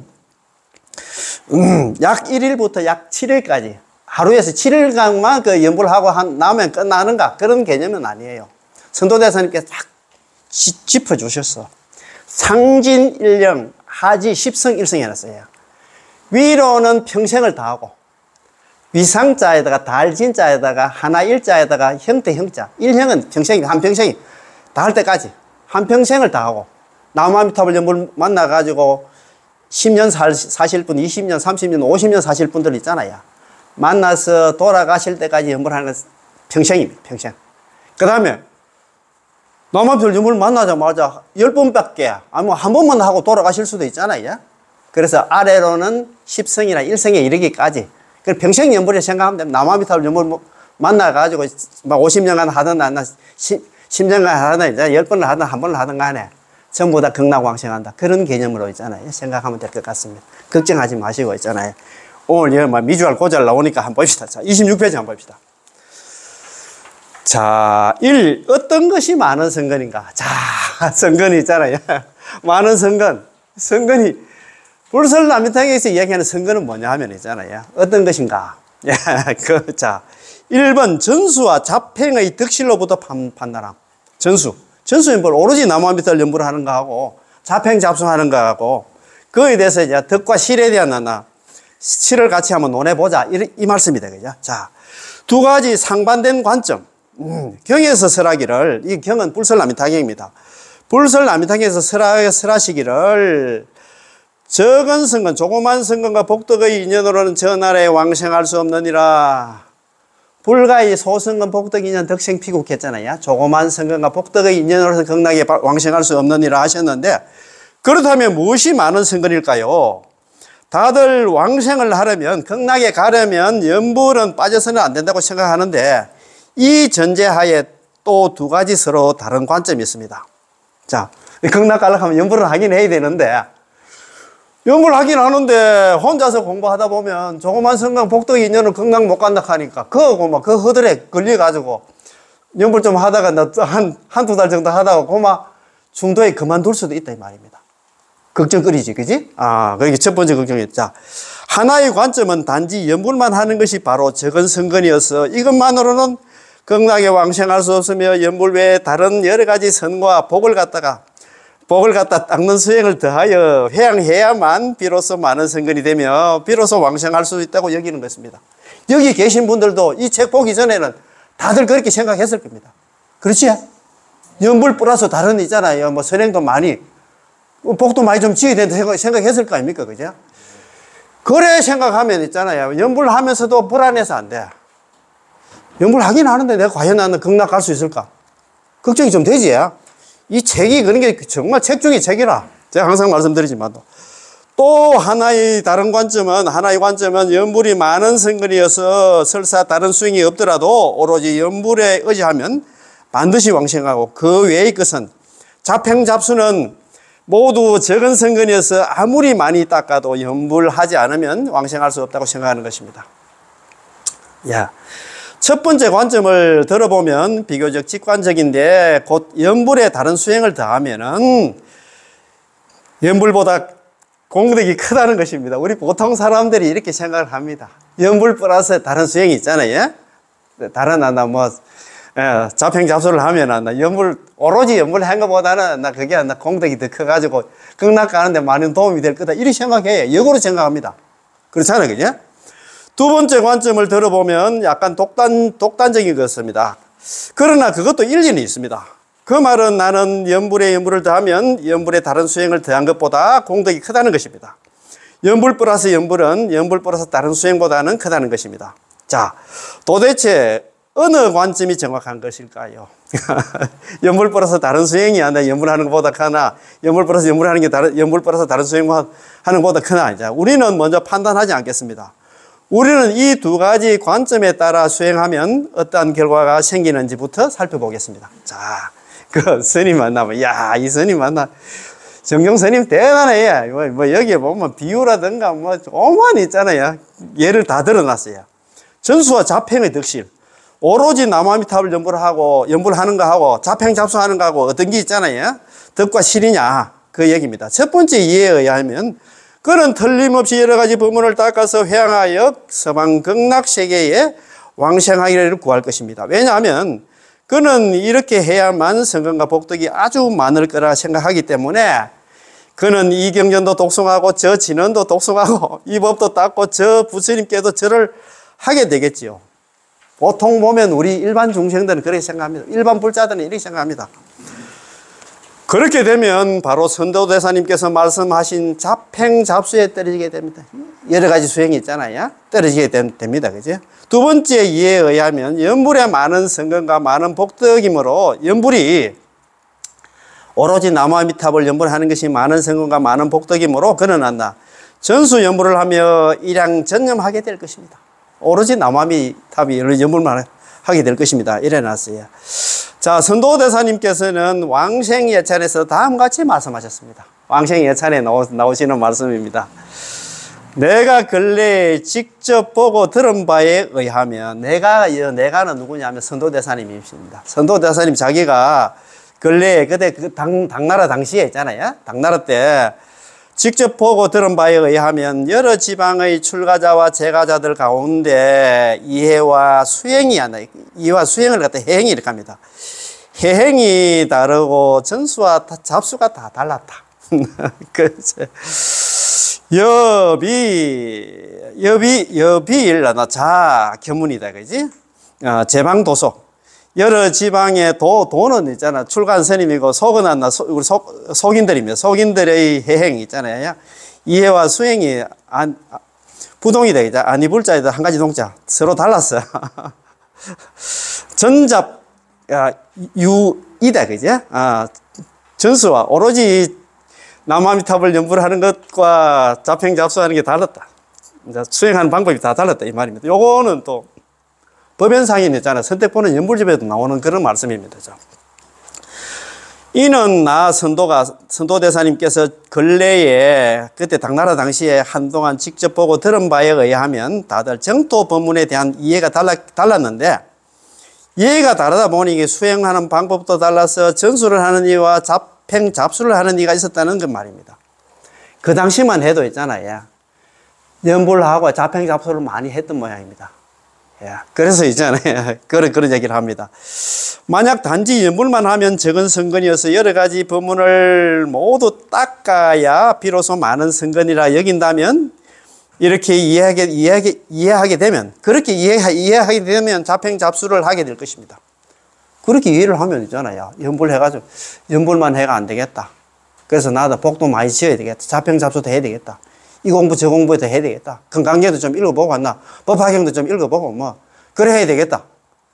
음, 약 일 일부터 약 칠 일까지 하루에서 칠 일간만 그 연불 하고 한, 나오면 끝나는가 그런 개념은 아니에요. 선도대사님께서 딱 짚어주셨어. 상진 일령 하지 십성 일성 해놨어요. 위로는 평생을 다하고 위상자에다가 달진자에다가 하나 일자에다가 형태 형자 일형은 평생이 한평생이 다 할 때까지 한평생을 다하고 나무아미타불 연불 만나가지고 십 년 사실 분, 이십 년, 삼십 년, 오십 년 사실 분들 있잖아요. 만나서 돌아가실 때까지 연불하는 평생입니다. 평생. 그 다음에 나무아미타불 연불 만나자마자 열 번밖에 아니면 한 번만 하고 돌아가실 수도 있잖아요. 그래서 아래로는 십성이나 일성에 이르기까지 그 평생 연불에 생각하면 됩니다. 나무아미타불 연불 만나가지고 막 오십 년간 하든 안 십 년간 하든 이제 열 번을 하든 한 번을 하든 간에 전부 다 극락왕생한다. 그런 개념으로 있잖아요. 생각하면 될 것 같습니다. 걱정하지 마시고 있잖아요. 오늘 미주알 고잘 나오니까 한번 봅시다. 자, 이십육 페이지 한번 봅시다. 자, 일. 어떤 것이 많은 선건인가? 자, 선건이 있잖아요. 많은 선건. 선건이, 불설남미탕에서 이야기하는 선건은 뭐냐 하면 있잖아요. 어떤 것인가? 그, 자, 일 번 전수와 잡행의 덕실로부터 판단함. 전수. 전수는 뭘 오로지 나무아미타불 연불을 하는 거하고 자팽 잡수하는 거하고 그거에 대해서 이제 덕과 실에 대한 하나 실을 같이 한번 논해보자 이, 이 말씀이다. 그죠? 자, 두 가지 상반된 관점. 음, 경에서 설하기를 이 경은 불설남미타경입니다. 불설남미타경에서 설하, 설하시기를 적은 성건 조그만 성건과 복덕의 인연으로는 저 나라에 왕생할 수 없느니라. 불가의 소성건 복덕 인연 덕생 피국했잖아요. 조그만 성건과 복덕의 인연으로서 극락에 왕생할 수 없느니라 하셨는데 그렇다면 무엇이 많은 성건일까요? 다들 왕생을 하려면 극락에 가려면 연불은 빠져서는 안 된다고 생각하는데 이 전제하에 또 두 가지 서로 다른 관점이 있습니다. 자, 극락 가려고 하면 연불을 하긴 해야 되는데 연불 하긴 하는데 혼자서 공부하다 보면 조그만 성강 복덕 인연을 극락 못 간다 하니까 그거 막 그 허들에 걸려가지고 연불 좀 하다가 한, 한두 달 정도 하다가 고마 중도에 그만둘 수도 있다 이 말입니다. 걱정거리지, 그지? 아, 그게 첫 번째 걱정이었죠. 자, 하나의 관점은 단지 연불만 하는 것이 바로 적은 성건이어서 이것만으로는 극락에 왕생할 수 없으며 연불 외에 다른 여러 가지 선과 복을 갖다가 복을 갖다 닦는 수행을 더하여 회양해야만 비로소 많은 성근이 되며 비로소 왕생할 수 있다고 여기는 것입니다. 여기 계신 분들도 이 책 보기 전에는 다들 그렇게 생각했을 겁니다. 그렇지? 연불 플러스 다른 있잖아요. 뭐 선행도 많이, 복도 많이 좀 지어야 된다 생각, 생각했을 거 아닙니까? 그죠? 그래 생각하면 있잖아요. 연불 하면서도 불안해서 안 돼. 연불 하긴 하는데 내가 과연 나는 극락 갈 수 있을까? 걱정이 좀 되지. 이 책이 그런 게 정말 책 중에 책이라. 제가 항상 말씀드리지만 또 하나의 다른 관점은, 하나의 관점은 연불이 많은 성근이어서 설사 다른 수행이 없더라도 오로지 연불에 의지하면 반드시 왕생하고 그 외의 것은 잡행잡수는 모두 적은 성근이어서 아무리 많이 닦아도 연불하지 않으면 왕생할 수 없다고 생각하는 것입니다. 야, 첫 번째 관점을 들어보면 비교적 직관적인데 곧 연불에 다른 수행을 더하면은 연불보다 공덕이 크다는 것입니다. 우리 보통 사람들이 이렇게 생각을 합니다. 연불 플러스 다른 수행이 있잖아요. 다른 하나 뭐 예, 잡행잡수를 하면은 나 연불 오로지 연불 한 것보다는 나 그게 나 공덕이 더 커가지고 극락 가는데 많은 도움이 될 거다 이렇게 생각해요. 역으로 생각합니다. 그렇잖아요, 그죠? 두 번째 관점을 들어보면 약간 독단 독단적인 것입니다. 그러나 그것도 일리는 있습니다. 그 말은 나는 연불에 연불을 더하면 연불에 다른 수행을 더한 것보다 공덕이 크다는 것입니다. 연불 플러스 연불은 연불 플러스 다른 수행보다는 크다는 것입니다. 자, 도대체 어느 관점이 정확한 것일까요? 연불 플러스 다른 수행이 아니라 연불하는 것보다 크나, 연불 플러스 연불하는 게 다른, 연불 플러스 다른 수행하는 것보다 크나. 자, 우리는 먼저 판단하지 않겠습니다. 우리는 이 두 가지 관점에 따라 수행하면 어떠한 결과가 생기는지부터 살펴보겠습니다. 자, 그 스님 만나면, 야, 이 스님 만나. 정경 스님 대단해. 뭐, 뭐 여기에 보면 비유라든가 뭐 오만 있잖아요. 예를 다 들어놨어요. 전수와 잡행의 덕실. 오로지 나무아미타불 연불을 하고, 연불하는 거 하고, 잡행 잡수하는 거 하고, 어떤 게 있잖아요. 덕과 실이냐. 그 얘기입니다. 첫 번째 이해에 의하면, 그는 틀림없이 여러 가지 법문을 닦아서 회양하여 서방 극락 세계에 왕생하기를 구할 것입니다. 왜냐하면, 그는 이렇게 해야만 성근과 복덕이 아주 많을 거라 생각하기 때문에, 그는 이 경전도 독송하고, 저 진언도 독송하고, 이 법도 닦고, 저 부처님께도 절을 하게 되겠지요. 보통 보면 우리 일반 중생들은 그렇게 생각합니다. 일반 불자들은 이렇게 생각합니다. 그렇게 되면 바로 선도대사님께서 말씀하신 잡행잡수에 떨어지게 됩니다. 여러 가지 수행이 있잖아요. 떨어지게 됩니다. 그죠? 두 번째 이해에 의하면 연불에 많은 성근과 많은 복덕이므로 연불이 오로지 나무아미타불 연불하는 것이 많은 성근과 많은 복덕이므로 그는 한다. 전수 연불을 하며 일양전념하게 될 것입니다. 오로지 나무아미타불 연불만 하게 될 것입니다. 이래 놨어요. 자, 선도대사님께서는 왕생예찬에서 다음과 같이 말씀하셨습니다. 왕생예찬에 나오시는 말씀입니다. 내가 근래에 직접 보고 들은 바에 의하면, 내가, 내가는 누구냐면 선도대사님이십니다. 선도대사님 자기가 근래에 그때 그 당, 당나라 당시에 있잖아요. 당나라 때 직접 보고 들은 바에 의하면 여러 지방의 출가자와 제가자들 가운데 이해와 수행이 하나, 이해와 수행을 갖다 해행이 이렇게 합니다. 해행이 다르고 전수와 잡수가 다 달랐다. 그치. 여비, 여비, 여비일라나 자, 견문이다. 그지? 어, 제방도소. 여러 지방의 도, 도는 있잖아. 출간 스님이고, 속은 안 나, 우리 속, 속인들이며, 속인들의 해행 있잖아요. 이해와 수행이 안, 부동이다. 그죠? 아니불자이다. 한 가지 동자. 서로 달랐어. 전잡, 아, 유이다. 그죠? 아, 전수와 오로지 나무아미타불 연불 하는 것과 잡행잡수하는 게 달랐다. 수행하는 방법이 다 달랐다. 이 말입니다. 요거는 또, 법연상인 있잖아요. 선택보는 연불집에도 나오는 그런 말씀입니다. 이는 나 선도가, 선도대사님께서 근래에, 그때 당나라 당시에 한동안 직접 보고 들은 바에 의하면 다들 정토 법문에 대한 이해가 달라, 달랐는데, 이해가 다르다 보니 이게 수행하는 방법도 달라서 전수를 하는 이와 잡행, 잡수를 하는 이가 있었다는 그 말입니다. 그 당시만 해도 있잖아요. 연불하고 잡행, 잡수를 많이 했던 모양입니다. 예, 그래서 있잖아요. 그런, 그런 얘기를 합니다. 만약 단지 연불만 하면 적은 선건이어서 여러 가지 법문을 모두 닦아야 비로소 많은 선건이라 여긴다면 이렇게 이해하게, 이해하게, 이해하게 되면, 그렇게 이해, 이해하게 되면 자평잡수를 하게 될 것입니다. 그렇게 이해를 하면 있잖아요. 연불해가지고, 연불만 해가 안 되겠다. 그래서 나도 복도 많이 지어야 되겠다. 자평잡수도 해야 되겠다. 이 공부 저 공부도 해야 되겠다. 건강계도 좀 읽어보고 왔나. 법화경도 좀 읽어보고 뭐 그래 해야 되겠다.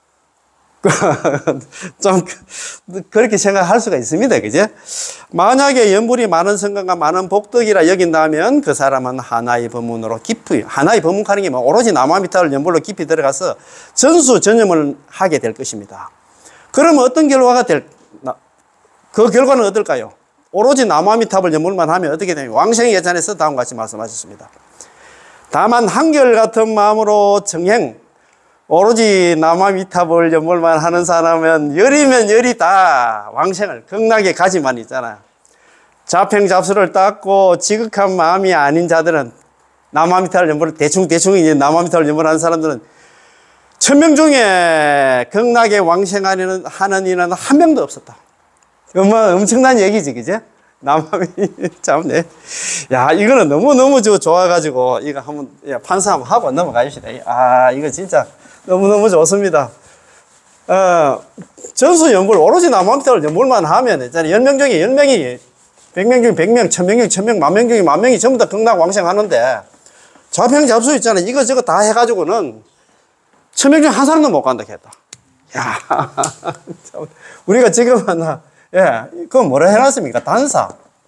좀 그렇게 생각할 수가 있습니다. 그죠? 만약에 연불이 많은 성공과 많은 복덕이라 여긴다면 그 사람은 하나의 법문으로 깊이, 하나의 법문하는 게 뭐 오로지 나마미타를 연불로 깊이 들어가서 전수전념을 하게 될 것입니다. 그러면 어떤 결과가 될, 그 결과는 어떨까요? 오로지 나무아미탑을 연불만 하면 어떻게 되냐면 왕생의 예찬에서 다음과 같이 말씀하셨습니다. 다만 한결같은 마음으로 정행, 오로지 나무아미탑을 연불만 하는 사람은 열이면 열이다. 왕생을 극락에 가지만 있잖아요. 자평잡수를 닦고 지극한 마음이 아닌 자들은 나무아미탑을 연불, 대충 대충 이제 나무아미탑을 연불하는 사람들은 천명 중에 극락에 왕생하는 하는 이는 한 명도 없었다. 엄마 엄청난 얘기지, 그제? 남함이 참네. 야, 이거는 너무 너무 저 좋아가지고 이거 한번 야, 판사 한번 하고 넘어가십시다. 아, 이거 진짜 너무 너무 좋습니다. 어, 전수 연불 오로지 남함탑을 연불만 하면 있잖아요. 열 명 중에 열 명이 백 명 중에 백 명, 천 명 중에 천 명, 만 명 중에 만 명이 전부 다 극락 왕생하는데 자평잡수 있잖아요. 이거 저거 다 해가지고는 천 명 중에 한 사람도 못 간다 했다. 야, 우리가 지금 하나. 예, 그건 뭐라 해놨습니까? 단사.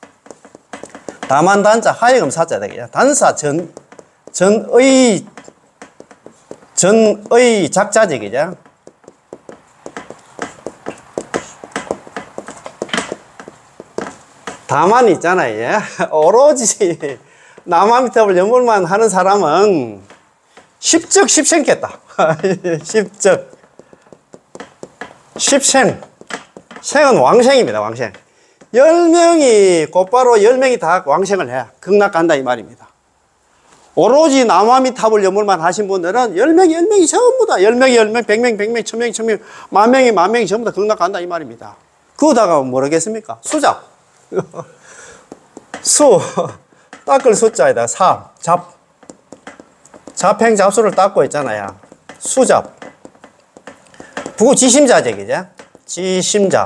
다만 단자, 하여금 사자 되겠죠. 단사 전, 전의, 전의 작자지, 그죠? 다만 있잖아요. 예? 오로지 나무아미탑을 연불만 하는 사람은 십적 십생겠다. 십적 십생. 생은 왕생입니다. 왕생. 열 명이 곧바로 열 명이 다 왕생을 해. 극락 간다 이 말입니다. 오로지 나무아미탑을 연불만 하신 분들은 열 명이 열 명이 전부 다 열 명이 열 명, 백 명, 백 명, 천 명이 천 명, 만 명이 만 명이 전부 다 극락 간다 이 말입니다. 그거다가 뭐라겠습니까? 수잡. 수. 닦을 수자에다 사. 잡. 자평잡수를 닦고 있잖아요. 수잡. 부지심자제, 그죠? 지심자.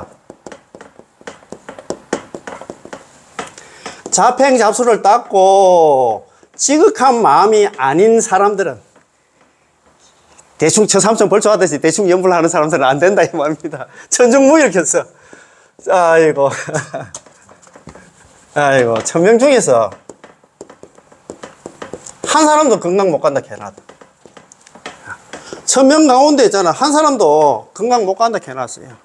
자평잡수를 닦고 지극한 마음이 아닌 사람들은 대충 처삼천 벌초하듯이 대충 연불하는 사람들은 안 된다 이 말입니다. 천중무일켰어. 아이고. 아이고. 천명 중에서 한 사람도 극락 못 간다 해놨다. 천명 가운데 있잖아. 한 사람도 극락 못 간다 해놨어요.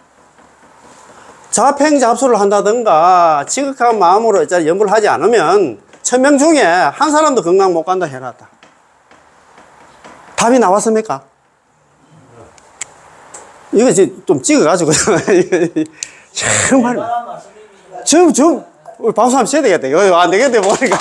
자평잡수를 한다든가 지극한 마음으로 있잖아 연불을 하지 않으면 천명 중에 한 사람도 극락 못 간다 해놨다. 답이 나왔습니까? 이거 좀 찍어가지고 정말 좀, 좀 방송 한번 쳐야 되겠다. 이거 안 되겠다 보니까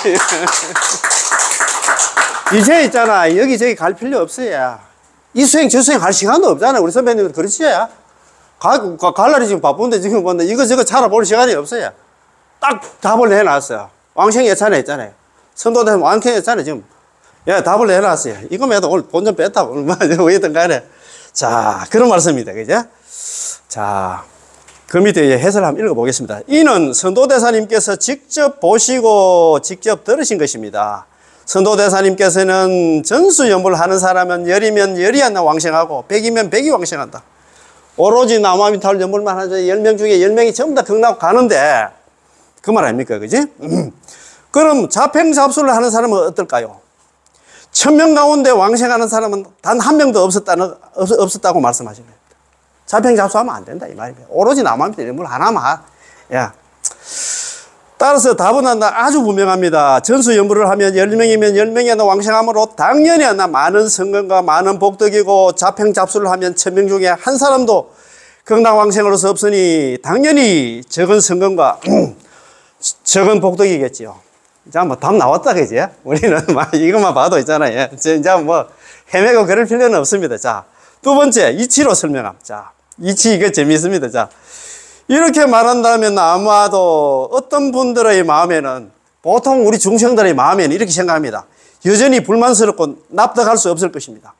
이제 있잖아 여기저기 갈 필요 없어요. 이 수행 저 수행 할 시간도 없잖아. 우리 선배님들 그렇지? 가, 가, 갈 날이 지금 바쁜데 지금 뭔데 이거저거 찾아볼 시간이 없어요. 딱 답을 해놨어요. 왕생 예찬에 있잖아요. 선도된 왕생 예찬에 지금 예, 답을 해놨어요. 이거면 오늘 본전 뺐다. 얼마 왜든 간에. 자, 그런 말씀입니다. 그죠? 자, 그 밑에 해설을 한번 읽어보겠습니다. 이는 선도대사님께서 직접 보시고 직접 들으신 것입니다. 선도대사님께서는 전수연불 하는 사람은 열이면 열이 하나 왕생하고 백이면 백이 왕생한다. 오로지 나무아미탑을 연불만 하죠. 열 명 중에 열 명이 전부 다 극락 가는데 그 말 아닙니까? 그지? 그럼 자평잡수를 하는 사람은 어떨까요? 천명 가운데 왕생하는 사람은 단 한 명도 없었다는, 없, 없었다고 말씀하십니다. 자평잡수하면 안 된다 이 말입니다. 오로지 나무아미탑 연불 하나만. 야. 따라서 답은 하나 아주 분명합니다. 전수연불을 하면 열 명이면 열 명이 하나 왕생하므로 당연히 하나 많은 성건과 많은 복덕이고 자평잡수를 하면 천명 중에 한 사람도 극락 왕생으로서 없으니 당연히 적은 성건과 적은 복덕이겠지요. 자, 뭐, 답 나왔다, 그지? 우리는 막 이것만 봐도 있잖아요. 이제 뭐, 헤매고 그럴 필요는 없습니다. 자, 두 번째, 이치로 설명함. 자, 이치, 이거 재미있습니다. 자, 이렇게 말한다면 아마도 어떤 분들의 마음에는, 보통 우리 중생들의 마음에는 이렇게 생각합니다. 여전히 불만스럽고 납득할 수 없을 것입니다.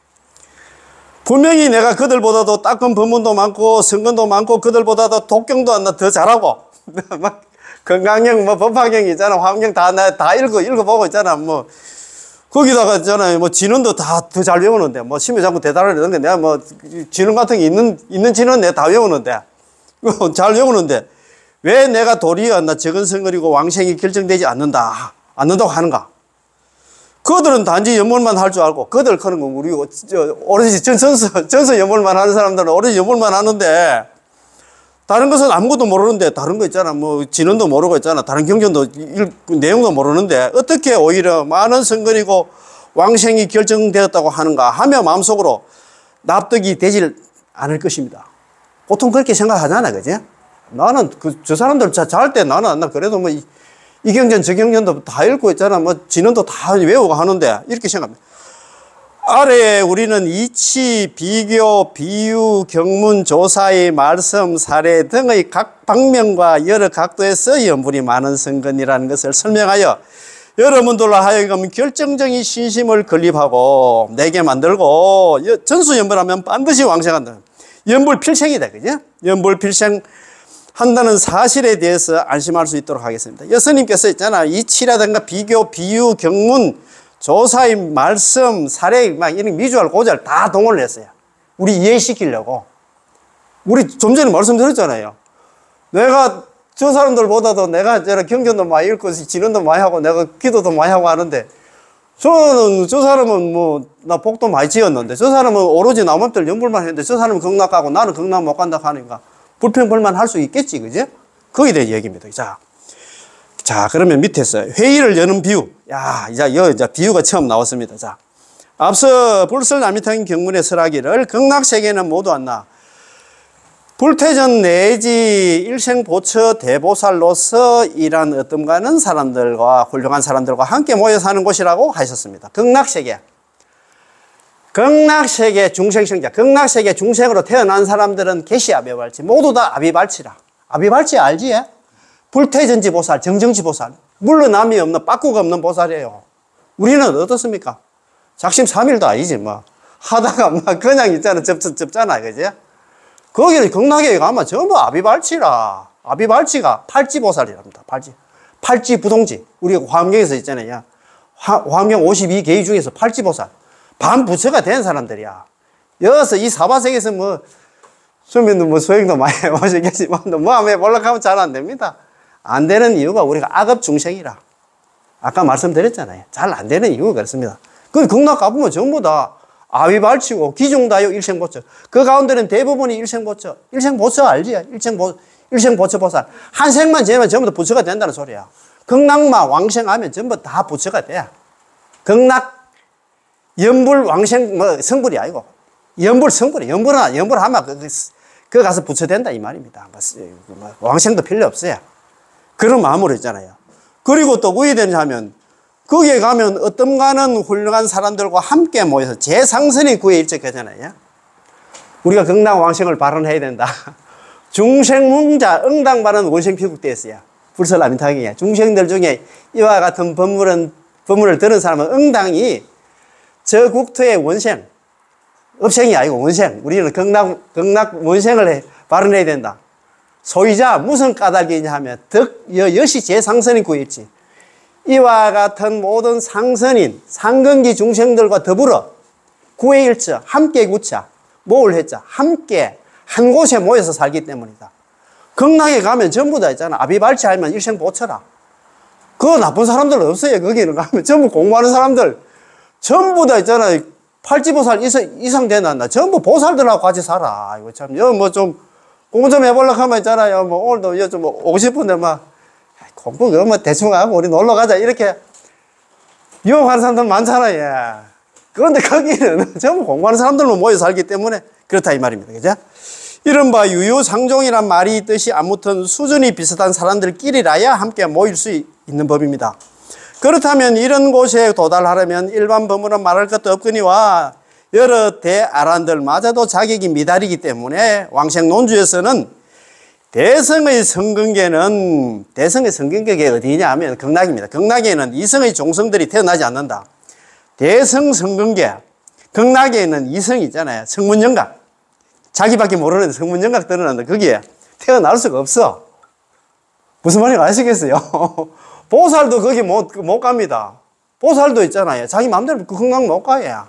분명히 내가 그들보다도 닦은 법문도 많고, 성근도 많고, 그들보다도 독경도 안 나 더 잘하고, 막, 건강형, 뭐, 법화경 있잖아. 화엄경 다, 나, 다 읽어, 읽어보고 있잖아. 뭐, 거기다가 있잖아요. 뭐, 진원도 다 더 잘 외우는데, 뭐, 심해 자꾸 대단하게 되는 게 내가 뭐, 진원 같은 게 있는, 있는 진원 내가 다 외우는데, 잘 외우는데, 왜 내가 도리어 나 적은 성거리고 왕생이 결정되지 않는다, 않는다고 하는가? 그들은 단지 연몰만 할 줄 알고, 그들 크는 거 우리, 저, 오로지 전서, 전서 연몰만 하는 사람들은 오로지 연몰만 하는데, 다른 것은 아무것도 모르는데, 다른 거 있잖아. 뭐, 진원도 모르고 있잖아. 다른 경전도, 일, 내용도 모르는데, 어떻게 오히려 많은 성거리고 왕생이 결정되었다고 하는가 하며 마음속으로 납득이 되질 않을 것입니다. 보통 그렇게 생각하잖아. 그지? 나는 그, 저 사람들 잘 때 나는, 나 그래도 뭐, 이, 이 경전, 저 경전도 다 읽고 있잖아. 뭐, 진원도 다 외우고 하는데, 이렇게 생각합니다. 아래에 우리는 이치, 비교, 비유, 경문, 조사의 말씀, 사례 등의 각 방면과 여러 각도에서 연불이 많은 성근이라는 것을 설명하여 여러분들로 하여금 결정적인 신심을 건립하고 내게 만들고 전수 연불하면 반드시 왕생한다. 연불 필생이다. 그죠? 연불 필생 한다는 사실에 대해서 안심할 수 있도록 하겠습니다. 여스님께서 있잖아. 이치라든가 비교, 비유, 경문, 조사의 말씀, 사례, 막 이런 미주알, 고잘 다 동원을 했어요. 우리 이해시키려고. 우리 좀 전에 말씀드렸잖아요. 내가 저 사람들보다도 내가 저런 경전도 많이 읽고 진언도 많이 하고 내가 기도도 많이 하고 하는데 저는, 저 사람은 뭐, 나 복도 많이 지었는데 저 사람은 오로지 나무들 연불만 했는데 저 사람은 극락 가고 나는 극락 못 간다 하니까 불평불만 할 수 있겠지, 그지? 거기에 대한 얘기입니다. 자. 자, 그러면 밑에서 회의를 여는 비유. 야, 이제, 여, 이제 비유가 처음 나왔습니다. 자, 앞서 불설남이탕 경문의 설하기를 극락세계는 모두 안나 불퇴전 내지 일생보처 대보살로서 일한 어떤가는 사람들과 훌륭한 사람들과 함께 모여 사는 곳이라고 하셨습니다. 극락세계. 극락세계 중생생자. 극락세계 중생으로 태어난 사람들은 개시 아비발치. 모두 다 아비발치라. 아비발치 알지? 불퇴전지 보살, 정정지 보살. 물러남이 없는, 빠꾸가 없는 보살이에요. 우리는 어떻습니까? 작심 삼일도 아니지, 뭐. 하다가 막 그냥 있잖아, 접, 접, 접잖아, 그지? 거기는 극락에 가면 전부 아비발치라. 아비발치가 팔지 보살이랍니다, 팔지. 팔지 부동지. 우리가 화엄경에서 있잖아요. 화, 화엄경 오십이 개의 중에서 팔지 보살. 반부처가 된 사람들이야. 여기서 이 사바세계에서 뭐, 수면도 뭐 소행도 많이 해보시겠지만, 뭐 하면 올라가면 잘 안 됩니다. 안 되는 이유가 우리가 악업 중생이라. 아까 말씀드렸잖아요. 잘 안 되는 이유가 그렇습니다. 그 극락 가보면 전부 다 아비발치고 기중다요 일생보처. 그 가운데는 대부분이 일생보처. 일생보처 알지? 일생보, 일생보처 보살. 한 생만 지으면 전부 다 부처가 된다는 소리야. 극락만 왕생하면 전부 다 부처가 돼. 극락, 연불, 왕생, 뭐 성불이 아니고. 연불, 성불이. 연불은, 연불하면 그, 그 가서 부처 된다 이 말입니다. 왕생도 필요 없어요. 그런 마음으로 있잖아요. 그리고 또 왜 되냐면 거기에 가면 어떤가는 훌륭한 사람들과 함께 모여서 제상선이 구에 일적하잖아요. 우리가 극락 왕생을 발언해야 된다. 중생문자 응당 발언 원생피국대였어요. 불설라민탕이에요. 중생들 중에 이와 같은 법문은, 법문을 들은 사람은 응당이 저 국토의 원생, 업생이 아니고 원생. 우리는 극락, 극락 원생을 해, 발언해야 된다. 소위자 무슨 까닭이냐 하면 덕, 여, 여시 제상선이 구일지. 이와 같은 모든 상선인, 상근기 중생들과 더불어 구회일처, 함께 구자, 모을 했자, 함께 한 곳에 모여서 살기 때문이다. 극락에 가면 전부 다 있잖아. 아비발치 하면 일생보처라. 그 나쁜 사람들 없어요. 거기는 가면 전부 공부하는 사람들 전부 다 있잖아. 팔지보살 이상, 이상 되나 전부 보살들하고 같이 살아. 이거 참, 여 뭐 좀 공부 좀 해보려고 하면 있잖아요. 뭐 오늘도 여 좀 오고 싶은데 막 공부 그거 뭐 대충 하고 우리 놀러 가자 이렇게 유혹하는 사람들 많잖아요. 그런데 거기는 전부 공부하는 사람들만 모여 살기 때문에 그렇다 이 말입니다. 그죠? 이른바 유유상종이란 말이 있듯이 아무튼 수준이 비슷한 사람들끼리라야 함께 모일 수 있는 법입니다. 그렇다면 이런 곳에 도달하려면 일반 법문은 말할 것도 없거니와 여러 대아란들마저도 자격이 미달이기 때문에 왕생논주에서는 대성의 성근계는 대성의 성근계가 어디냐 하면 극락입니다. 극락에는 이성의 종성들이 태어나지 않는다. 대성 성근계, 극락에는 이성이 있잖아요. 성문영각. 자기밖에 모르는 성문영각 드러난다. 거기에 태어날 수가 없어. 무슨 말인지 아시겠어요? 보살도 거기 못, 못 갑니다. 보살도 있잖아요. 자기 마음대로 그 극락 못 가요.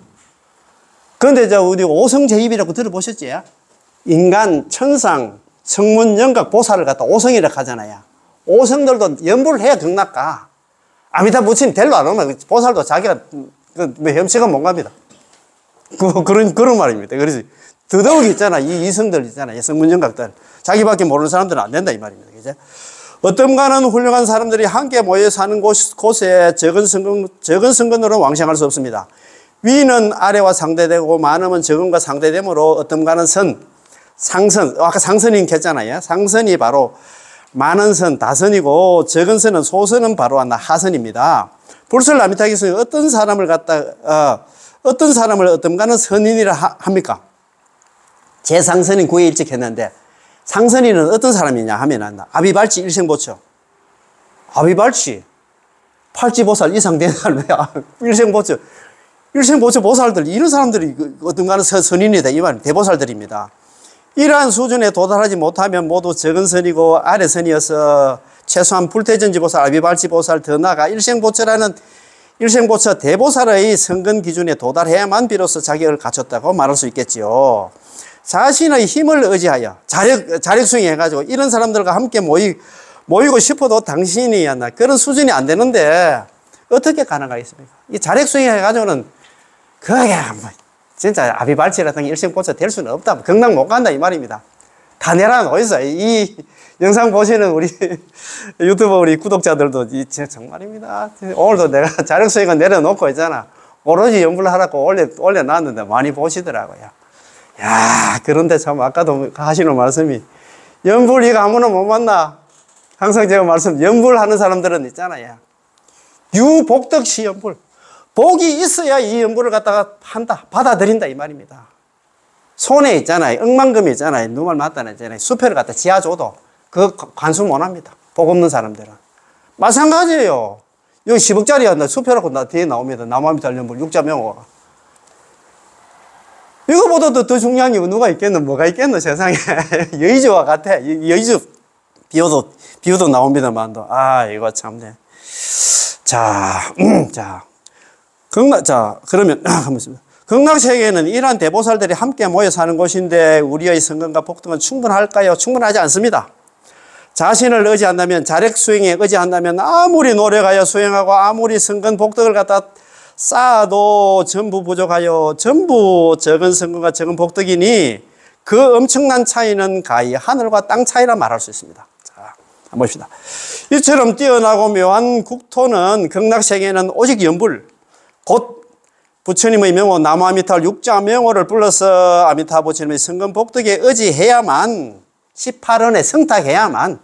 그런데 저 우리 오성제입이라고 들어보셨지? 인간, 천상, 성문, 영각, 보살을 갖다 오성이라고 하잖아요. 오성들도 연부를 해야 극락 가. 아미타 부처님 데리러 안 오면 보살도 자기가 그 혐치가 못 갑니다. 그, 그런, 그런 말입니다. 그래서 더더욱 있잖아. 이 이성들 있잖아요. 성문, 영각들. 자기밖에 모르는 사람들은 안 된다. 이 말입니다. 그죠? 어떤가는 훌륭한 사람들이 함께 모여 사는 곳, 곳에 적은 성근, 적은 성근으로 왕생할 수 없습니다. 위는 아래와 상대되고 많으면 적은과 상대되므로 어떤가는 선, 상선, 아까 상선이 했잖아요. 상선이 바로 많은 선, 다선이고 적은 선은 소선은 바로 하선입니다. 불설나미타기에서 어떤 사람을 갖다, 어, 어떤 사람을 어떤가는 선인이라 하, 합니까? 제상선인 구에 일찍했는데 상선인은 어떤 사람이냐 하면 아비발치 일생보처. 아비발치. 팔지보살 이상 된 사람, 일생보처. 일생보처 보살들, 이런 사람들이 어떤가는 선인이다. 이 말은 대보살들입니다. 이러한 수준에 도달하지 못하면 모두 적은 선이고 아래 선이어서 최소한 불태전지보살, 아비발치보살 더 나아가 일생보처라는 일생보처 대보살의 성근 기준에 도달해야만 비로소 자격을 갖췄다고 말할 수 있겠지요. 자신의 힘을 의지하여 자력, 자력수행 해가지고 이런 사람들과 함께 모이, 모이고 싶어도 당신이 안 나. 그런 수준이 안 되는데 어떻게 가능하겠습니까? 이 자력수행 해가지고는 그게 뭐 진짜 아비발치라든가 일생보처 될 수는 없다. 극락 못 간다 이 말입니다. 다 내라는 어디서 이 영상 보시는 우리 유튜버 우리 구독자들도 이 정말입니다. 오늘도 내가 자력수행을 내려놓고 있잖아. 오로지 연불 하라고 올려, 올려놨는데 많이 보시더라고요. 야, 그런데 참 아까도 하시는 말씀이 연불 이거 아무나 못 만나. 항상 제가 말씀 연불하는 사람들은 있잖아요. 유복덕시 연불. 복이 있어야 이 연불을 갖다가 한다, 받아들인다 이 말입니다. 손에 있잖아요. 억만금이 있잖아요. 누말 맞다는 있잖아요. 수표를 갖다 지어줘도 그 관수 못 합니다. 복 없는 사람들은. 마찬가지예요. 여기 십억짜리 수표라고 나 뒤에 나옵니다. 남아미탈 연불 육자명호가. 이거보다도 더 중요한 게 누가 있겠노? 뭐가 있겠노? 세상에. 여의주와 같아. 여의주 비유도, 비유도 나옵니다만도. 아, 이거 참네. 자, 음, 자. 극락, 자, 그러면, 한번 있습니다. 극락세계에는 이러한 대보살들이 함께 모여 사는 곳인데 우리의 성근과 복덕은 충분할까요? 충분하지 않습니다. 자신을 의지한다면, 자력 수행에 의지한다면 아무리 노력하여 수행하고 아무리 성근 복덕을 갖다 쌓아도 전부 부족하여 전부 적은 성근과 적은 복덕이니 그 엄청난 차이는 가히 하늘과 땅 차이라 말할 수 있습니다. 자, 한번 봅시다. 이처럼 뛰어나고 묘한 국토는 극락세계에는 오직 연불, 곧 부처님의 명호 나무아미타불 육자 명호를 불러서 아미타 부처님의 성근 복덕에 의지해야만 십팔 원에 성탁해야만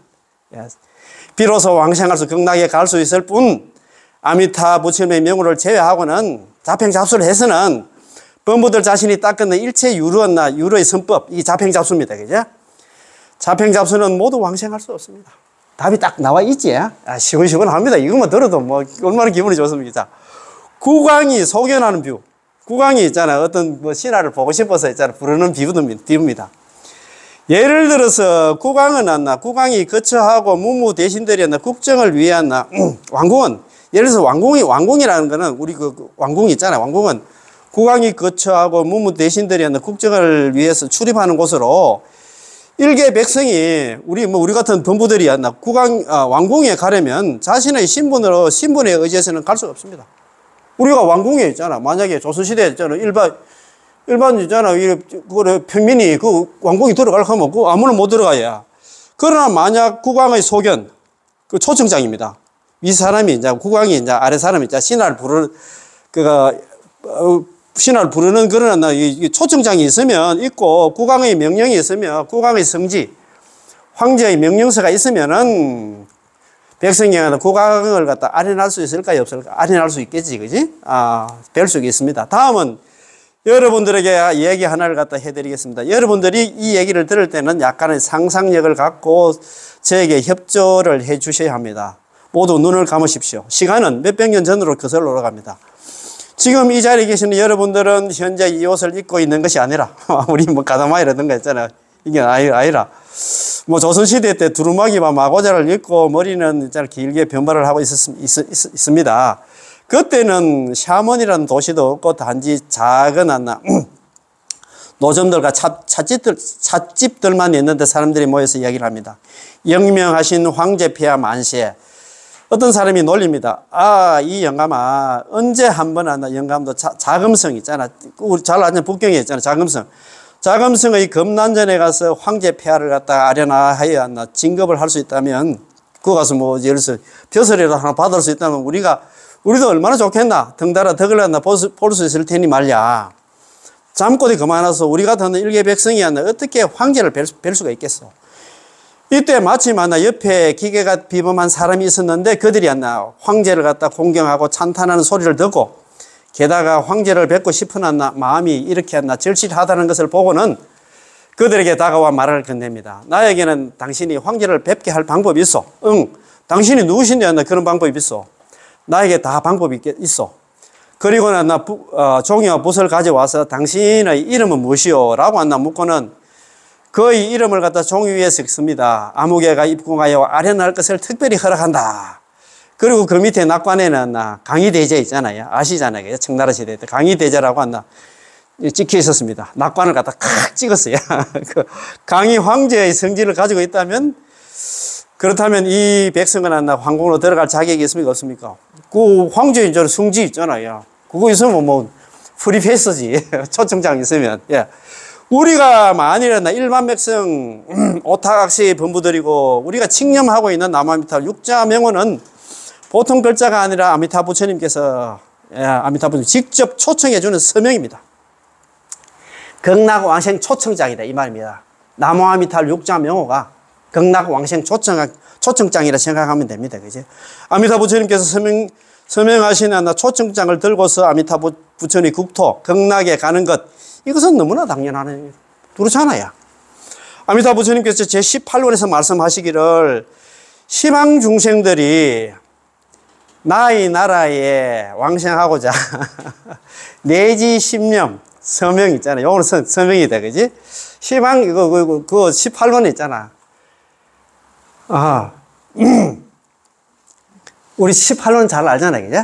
비로소 왕생할 수 극락에 갈 수 있을 뿐 아미타 부처님의 명호를 제외하고는 자평잡수를 해서는 범부들 자신이 닦는 일체 유르나 유르의 선법 이 자평잡수입니다. 그죠? 자평잡수는 모두 왕생할 수 없습니다. 답이 딱 나와 있지? 아, 시원시원합니다. 이것만 들어도 뭐 얼마나 기분이 좋습니까? 국왕이 소견하는 비유. 국왕이 있잖아. 어떤 뭐 신하를 보고 싶어서 있잖아. 부르는 비유입니다. 예를 들어서 국왕은 안나 국왕이 거처하고 무무 대신들이 안나 국정을 위한 나 왕궁은 예를 들어서 왕궁이 왕궁이라는 거는 우리 그 왕궁이 있잖아요. 왕궁은 국왕이 거처하고 무무 대신들이 안나 국정을 위해서 출입하는 곳으로 일개 백성이 우리 뭐 우리 같은 범부들이 안나 국왕 아, 왕궁에 가려면 자신의 신분으로 신분에 의지해서는 갈 수가 없습니다. 우리가 왕궁에 있잖아. 만약에 조선시대에 있잖아. 일반, 일반 있잖아. 그 평민이 그 왕궁에 들어가려고 하면 그 아무나 못 들어가야. 그러나 만약 국왕의 소견, 그 초청장입니다. 위 사람이 이제 국왕이 이제 아래 사람이 이제 신하를 부르는, 그가, 어, 신하를 부르는 그런 이 초청장이 있으면 있고 국왕의 명령이 있으면 국왕의 성지, 황제의 명령서가 있으면은 백성이 국왕을 갖다 아련할 수 있을까요? 없을까? 아련할 수 있겠지, 그지? 아, 뵐 수 있습니다. 다음은 여러분들에게 얘기 하나를 갖다 해드리겠습니다. 여러분들이 이 얘기를 들을 때는 약간의 상상력을 갖고 저에게 협조를 해 주셔야 합니다. 모두 눈을 감으십시오. 시간은 몇백 년 전으로 거슬러 올라갑니다. 지금 이 자리에 계시는 여러분들은 현재 이 옷을 입고 있는 것이 아니라, 우리 뭐 가다마이라든가 있잖아요. 이게 아니라, 뭐 조선시대 때 두루마기와 마고자를 입고 머리는 있잖아 길게 변발을 하고 있었, 있, 있, 있습니다. 그때는 샤먼이라는 도시도 없고 단지 작은 하나, 노점들과 찻, 찻집들, 찻집들만 있는데 사람들이 모여서 이야기를 합니다. 영명하신 황제 폐하 만세. 어떤 사람이 놀립니다. 아, 이 영감아, 언제 한 번 하나 영감도 자, 자금성 있잖아. 우리 잘 아는 북경에 있잖아. 자금성. 자금성의 금난전에 가서 황제 폐하를 갖다가 아련하여 하나 진급을 할 수 있다면, 그거 가서 뭐, 예를 들어서 벼슬이라도 하나 받을 수 있다면 우리가, 우리도 얼마나 좋겠나. 덩달아 덕을 하나 볼 수 있을 테니 말이야. 잠꼬대 그만해서 우리 같은 일개 백성이 하나 어떻게 황제를 뵐, 뵐 수가 있겠어. 이때 마침 하나 옆에 기계가 비범한 사람이 있었는데 그들이 하나 황제를 갖다 공경하고 찬탄하는 소리를 듣고 게다가 황제를 뵙고 싶은 하나 마음이 이렇게 하나 절실하다는 것을 보고는 그들에게 다가와 말을 건넵니다. 나에게는 당신이 황제를 뵙게 할 방법이 있어. 응, 당신이 누구신데 하나 그런 방법이 있어. 나에게 다 방법이 있어. 그리고 나 어, 종이와 붓을 가져와서 당신의 이름은 무엇이오? 라고 하나 묻고는 그의 이름을 갖다 종이 위에 적습니다. 아무개가 입궁하여 아련할 것을 특별히 허락한다. 그리고 그 밑에 낙관에는 강희대제 있잖아요. 아시잖아요. 청나라 시대 때 강희대제라고 한다. 찍혀 있었습니다. 낙관을 갖다 칵 찍었어요. 그 강희 황제의 성질을 가지고 있다면, 그렇다면 이 백성은 하나 황궁으로 들어갈 자격이 있습니까? 없습니까? 그 황제의 저 승지 있잖아요. 그거 있으면 뭐 프리패스지. 초청장 있으면. 예. 우리가 만일이나 일반 백성 오타각시의 본부들이고 우리가 칙념하고 있는 남아미타 육자명호는 보통 글자가 아니라 아미타 부처님께서, 예, 아미타 부처님 직접 초청해 주는 서명입니다. 극락왕생 초청장이다 이 말입니다. 남아미타 육자명호가 극락왕생 초청, 초청장이라 생각하면 됩니다. 그지? 아미타 부처님께서 서명, 서명하신 하나 초청장을 들고서 아미타 부처님 국토 극락에 가는 것, 이것은 너무나 당연한, 그렇잖아요. 아미타 부처님께서 제십팔 원에서 말씀하시기를 시방 중생들이 나의 나라에 왕생하고자 내지 십념 서명 있잖아요. 요거는 서, 서명이다, 그지? 시방, 이거, 그거, 그거 십팔 원에 있잖아. 아, 우리 십팔 원 잘 알잖아요, 그죠?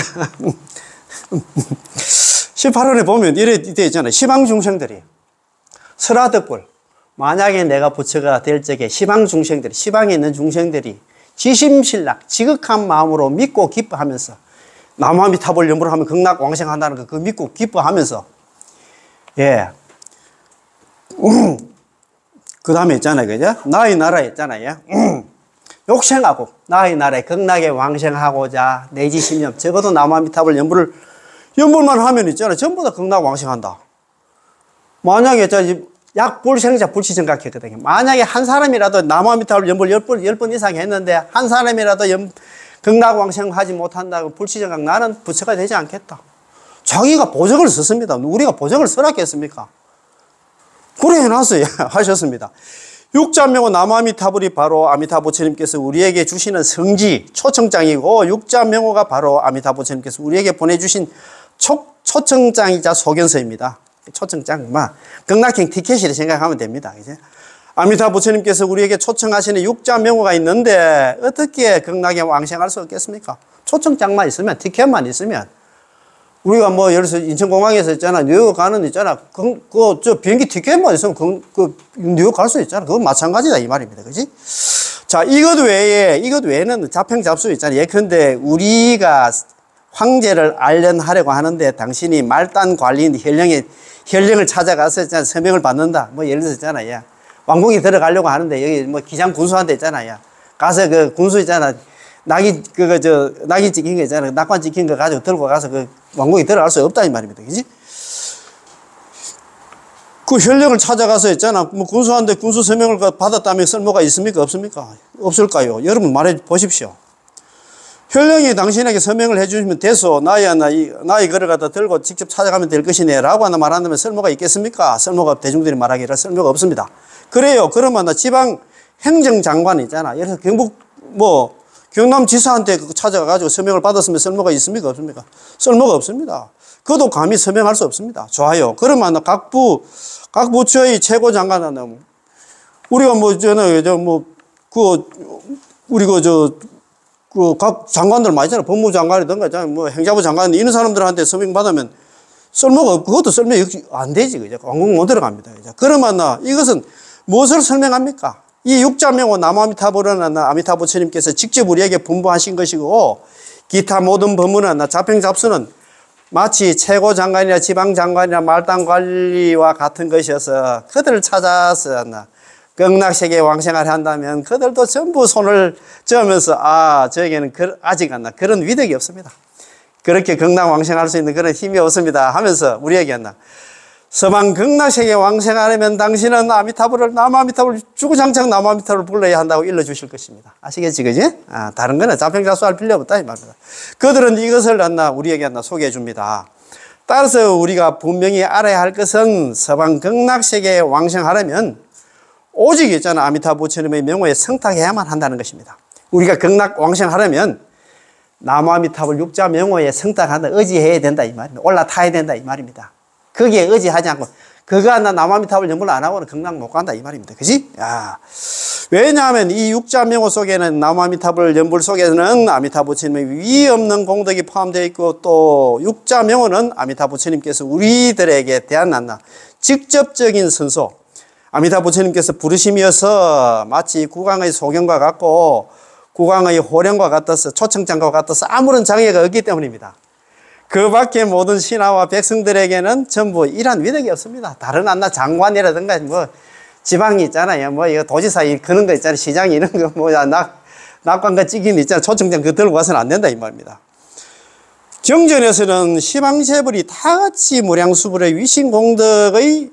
십팔 원에 보면 이래 돼 있잖아요. 시방 중생들이 설화덕불, 만약에 내가 부처가 될 적에 시방 중생들이, 시방에 있는 중생들이 지심신락, 지극한 마음으로 믿고 기뻐하면서 남아미타불 연부를 하면 극락왕생한다는 거 그거 믿고 기뻐하면서, 예, 음. 그 다음에 있잖아요, 그죠? 나의 나라에 있잖아요. 음. 욕생하고 나의 나라에 극락에 왕생하고자 내지 십념, 적어도 남아미타불 연부를 연불만 하면 있잖아. 전부 다 극락 왕생한다. 만약에, 약 불생자 불치 생각했거든요. 만약에 한 사람이라도 남아미타불 연불 열 번, 열 번 이상 했는데, 한 사람이라도 연, 극락 왕생하지 못한다고 불치 생각, 나는 부처가 되지 않겠다. 자기가 보적을 썼습니다. 우리가 보적을 써놨겠습니까? 그래 해놨어요. 하셨습니다. 육자명호 남아미타불이 바로 아미타 부처님께서 우리에게 주시는 성지, 초청장이고, 육자명호가 바로 아미타 부처님께서 우리에게 보내주신 초, 초청장이자 소견서입니다. 초청장, 막, 극락행 티켓이라 생각하면 됩니다. 이제. 아미타 부처님께서 우리에게 초청하시는 육자명호가 있는데, 어떻게 극락에 왕생할 수 없겠습니까? 초청장만 있으면, 티켓만 있으면, 우리가 뭐, 예를 들어서 인천공항에서 있잖아, 뉴욕 가는 데 있잖아, 그, 그, 저 비행기 티켓만 있으면, 그, 그, 뉴욕 갈 수 있잖아. 그건 마찬가지다, 이 말입니다. 그지? 자, 이것 외에, 이것 외에는 자평잡수 있잖아요. 예컨대, 우리가 황제를 알련하려고 하는데 당신이 말단 관리인 혈령에, 혈령을 찾아가서 있잖아, 서명을 받는다. 뭐 예를 들어서 있잖아요. 왕궁에 들어가려고 하는데 여기 뭐 기장 군수한 데 있잖아요. 가서 그 군수 있잖아. 낙이, 그거 저, 낙이 찍힌 거 있잖아. 낙관 찍힌 거 가지고 들고 가서 그 왕궁에 들어갈 수 없다 이 말입니다. 그지? 그 혈령을 찾아가서 했잖아. 뭐 군수한테 군수 서명을 받았다면 쓸모가 있습니까? 없습니까? 없을까요? 여러분 말해 보십시오. 혈령이 당신에게 서명을 해주시면 됐어. 나이야, 나이, 나이 글을 갖다 들고 직접 찾아가면 될 것이네. 라고 하나 말한다면 쓸모가 있겠습니까? 쓸모가 쓸모가 말하기라 쓸모가 없습니다. 그래요. 그러면 나 지방 행정장관 있잖아. 예를 들어서 경북, 뭐, 경남지사한테 찾아가가지고 서명을 받았으면 쓸모가 있습니까? 없습니까? 쓸모가 없습니다. 그것도 감히 서명할 수 없습니다. 좋아요. 그러면 각 부, 각 부처의 최고 장관은 우리가 뭐, 저는, 저, 뭐, 그, 우리 그, 저, 그 각 장관들 많이 있잖아. 법무부 장관이든가, 뭐, 행자부 장관, 이런 사람들한테 서명 받으면 쓸모가 없고, 그것도 설명 안 되지. 그죠? 왕국 못 들어갑니다. 그죠? 그러면 나, 이것은 무엇을 설명합니까? 이 육자명호 남아미타불은 아미타불 스님께서 직접 우리에게 분부하신 것이고, 기타 모든 법문은 자평잡수는 마치 최고 장관이나 지방 장관이나 말단 관리와 같은 것이어서 그들을 찾아서 극락세계 왕생활을 한다면 그들도 전부 손을 저으면서 아, 저에게는 아직 안 나 그런 위력이 없습니다. 그렇게 극락 왕생할 수 있는 그런 힘이 없습니다 하면서 우리에게 나 서방 극락세계 왕생하려면 당신은 아미타불을 남아미타불 주구장창 남아미타불을 불러야 한다고 일러주실 것입니다. 아시겠지, 그지? 아, 다른 거는 자평자수할 필요 없다 이 말입니다. 그들은 이것을 나 우리에게 나 소개해 줍니다. 따라서 우리가 분명히 알아야 할 것은 서방 극락세계에 왕생하려면 오직 있잖아 아미타부처님의 명호에 성탁해야만 한다는 것입니다. 우리가 극락 왕생하려면 남아미타불 육자 명호에 성탁한다, 의지해야 된다 이 말입니다. 올라타야 된다 이 말입니다. 거기에 의지하지 않고 그거 하나 남아미타불 연불 안 하고는 극락 못 간다 이 말입니다. 그지? 야. 왜냐하면 이 육자 명호 속에는 남아미타불 연불 속에는 아미타부처님의 위 없는 공덕이 포함되어 있고 또 육자 명호는 아미타부처님께서 우리들에게 대한 난나 직접적인 선소 아미타부처님께서 부르심이어서 마치 국왕의 소경과 같고 국왕의 호령과 같아서 초청장과 같아서 아무런 장애가 없기 때문입니다. 그 밖에 모든 신하와 백성들에게는 전부 이러한 위력이 없습니다. 다른 안나 장관이라든가 뭐 지방이 있잖아요. 뭐 이거 도지사 그런 거 있잖아요. 시장 이런 거 뭐 낙, 낙관과 찍기는 있잖아요. 초청장 그거 들고 가서는 안 된다 이 말입니다. 경전에서는 시방세불이 다 같이 무량수불의 위신공덕의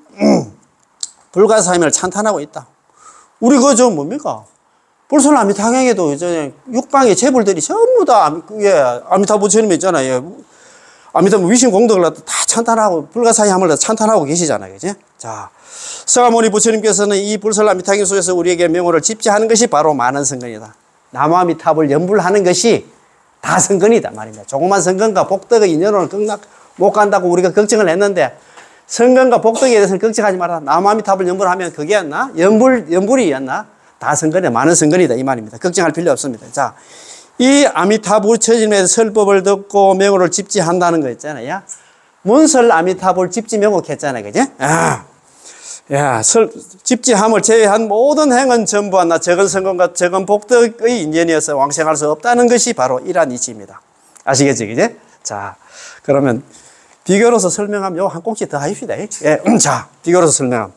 불가사임을 찬탄하고 있다. 우리 그거 저 뭡니까? 불설 아미타경에도 이제 육방의 재불들이 전부 다 예, 아미타부처님 있잖아요. 아미타부 위신 공덕을 다 찬탄하고 불가사의함을 다 찬탄하고 계시잖아요. 그지? 자, 서가모니 부처님께서는 이 불설 아미타경 속에서 우리에게 명호를 집지하는 것이 바로 많은 성근이다. 남아미탑을 연불하는 것이 다 성근이다 말입니다. 조그만 성근과 복덕의 인연으로는 극락 못 간다고 우리가 걱정을 했는데 성근과 복덕에 대해서는 걱정하지 마라. 남아미탑을 연불하면 그게였나? 연불, 연불이었나? 다 성근이다. 많은 성근이다. 이 말입니다. 걱정할 필요 없습니다. 자, 이 아미타불처님의 설법을 듣고 명호를 집지한다는 거 있잖아요. 문설 아미타불 집지 명호 했잖아요. 그지? 아, 야, 설, 집지함을 제외한 모든 행은 전부 하나 적은 성근과 적은 복덕의 인연이어서 왕생할 수 없다는 것이 바로 이러한 이치입니다. 아시겠지? 그지? 자, 그러면 비교로서 설명하면 요 한 꼭지 더 하십시다. 예, 자, 비교로서 설명함.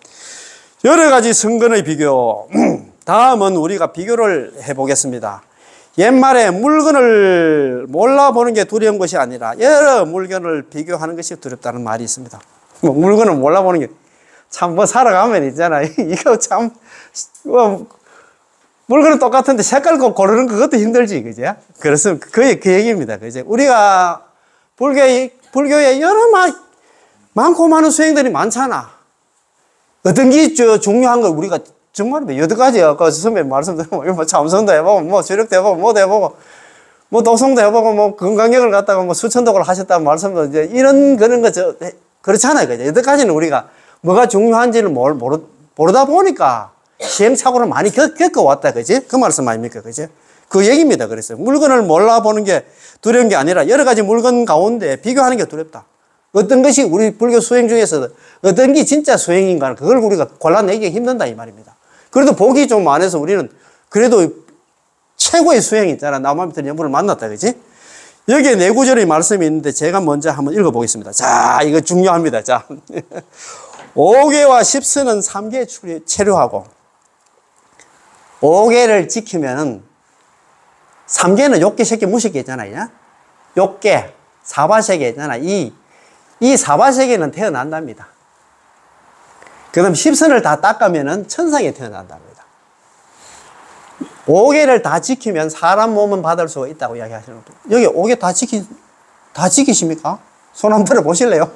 여러 가지 성근의 비교. 다음은 우리가 비교를 해보겠습니다. 옛말에 물건을 몰라보는 게 두려운 것이 아니라 여러 물건을 비교하는 것이 두렵다는 말이 있습니다. 뭐 물건을 몰라보는 게 참 뭐 살아가면 있잖아. 이거 참, 뭐, 물건은 똑같은데 색깔 고르는 그것도 힘들지. 그죠? 그래서 그, 그 얘기입니다. 그죠? 우리가 불교에, 불교에 여러 말, 많고 많은 수행들이 많잖아. 어떤 게 저 중요한 걸 우리가 정말 여덟 가지 아까 선배 말씀드린 뭐 참선도 해보고 뭐 주력도 해보고 뭐도 해보고 뭐 도성도 해보고 뭐 건강력을 갖다가 뭐 수천독을 하셨다는 말씀도 이제 이런 그런 거 저 그렇잖아요. 그죠? 여덟 가지는 우리가 뭐가 중요한지를 모르, 모르, 모르다 보니까 시행착오를 많이 겪, 겪어왔다. 그지? 그 말씀 아닙니까? 그지? 그 얘기입니다. 그래서 물건을 몰라보는 게 두려운 게 아니라 여러 가지 물건 가운데 비교하는 게 두렵다. 어떤 것이 우리 불교 수행 중에서 어떤 게 진짜 수행인가 그걸 우리가 골라내기가 힘든다 이 말입니다. 그래도 복이 좀 많아서 우리는 그래도 최고의 수행이 있잖아. 남아미터 연불을 만났다. 그지? 여기에 네 구절의 말씀이 있는데 제가 먼저 한번 읽어보겠습니다. 자, 이거 중요합니다. 자. 오계와 십수는 삼계 체류하고 오계를 지키면 삼계는 욕계, 색계, 무색계 있잖아요. 욕계, 사바세계 있잖아. 이, 이 사바세계는 태어난답니다. 그 다음 십선을 다 닦으면은 천상에 태어난답니다. 오계를 다 지키면 사람 몸은 받을 수가 있다고 이야기하시는 분. 여기 오계 다 지키, 다 지키십니까? 손 한번 들어 보실래요?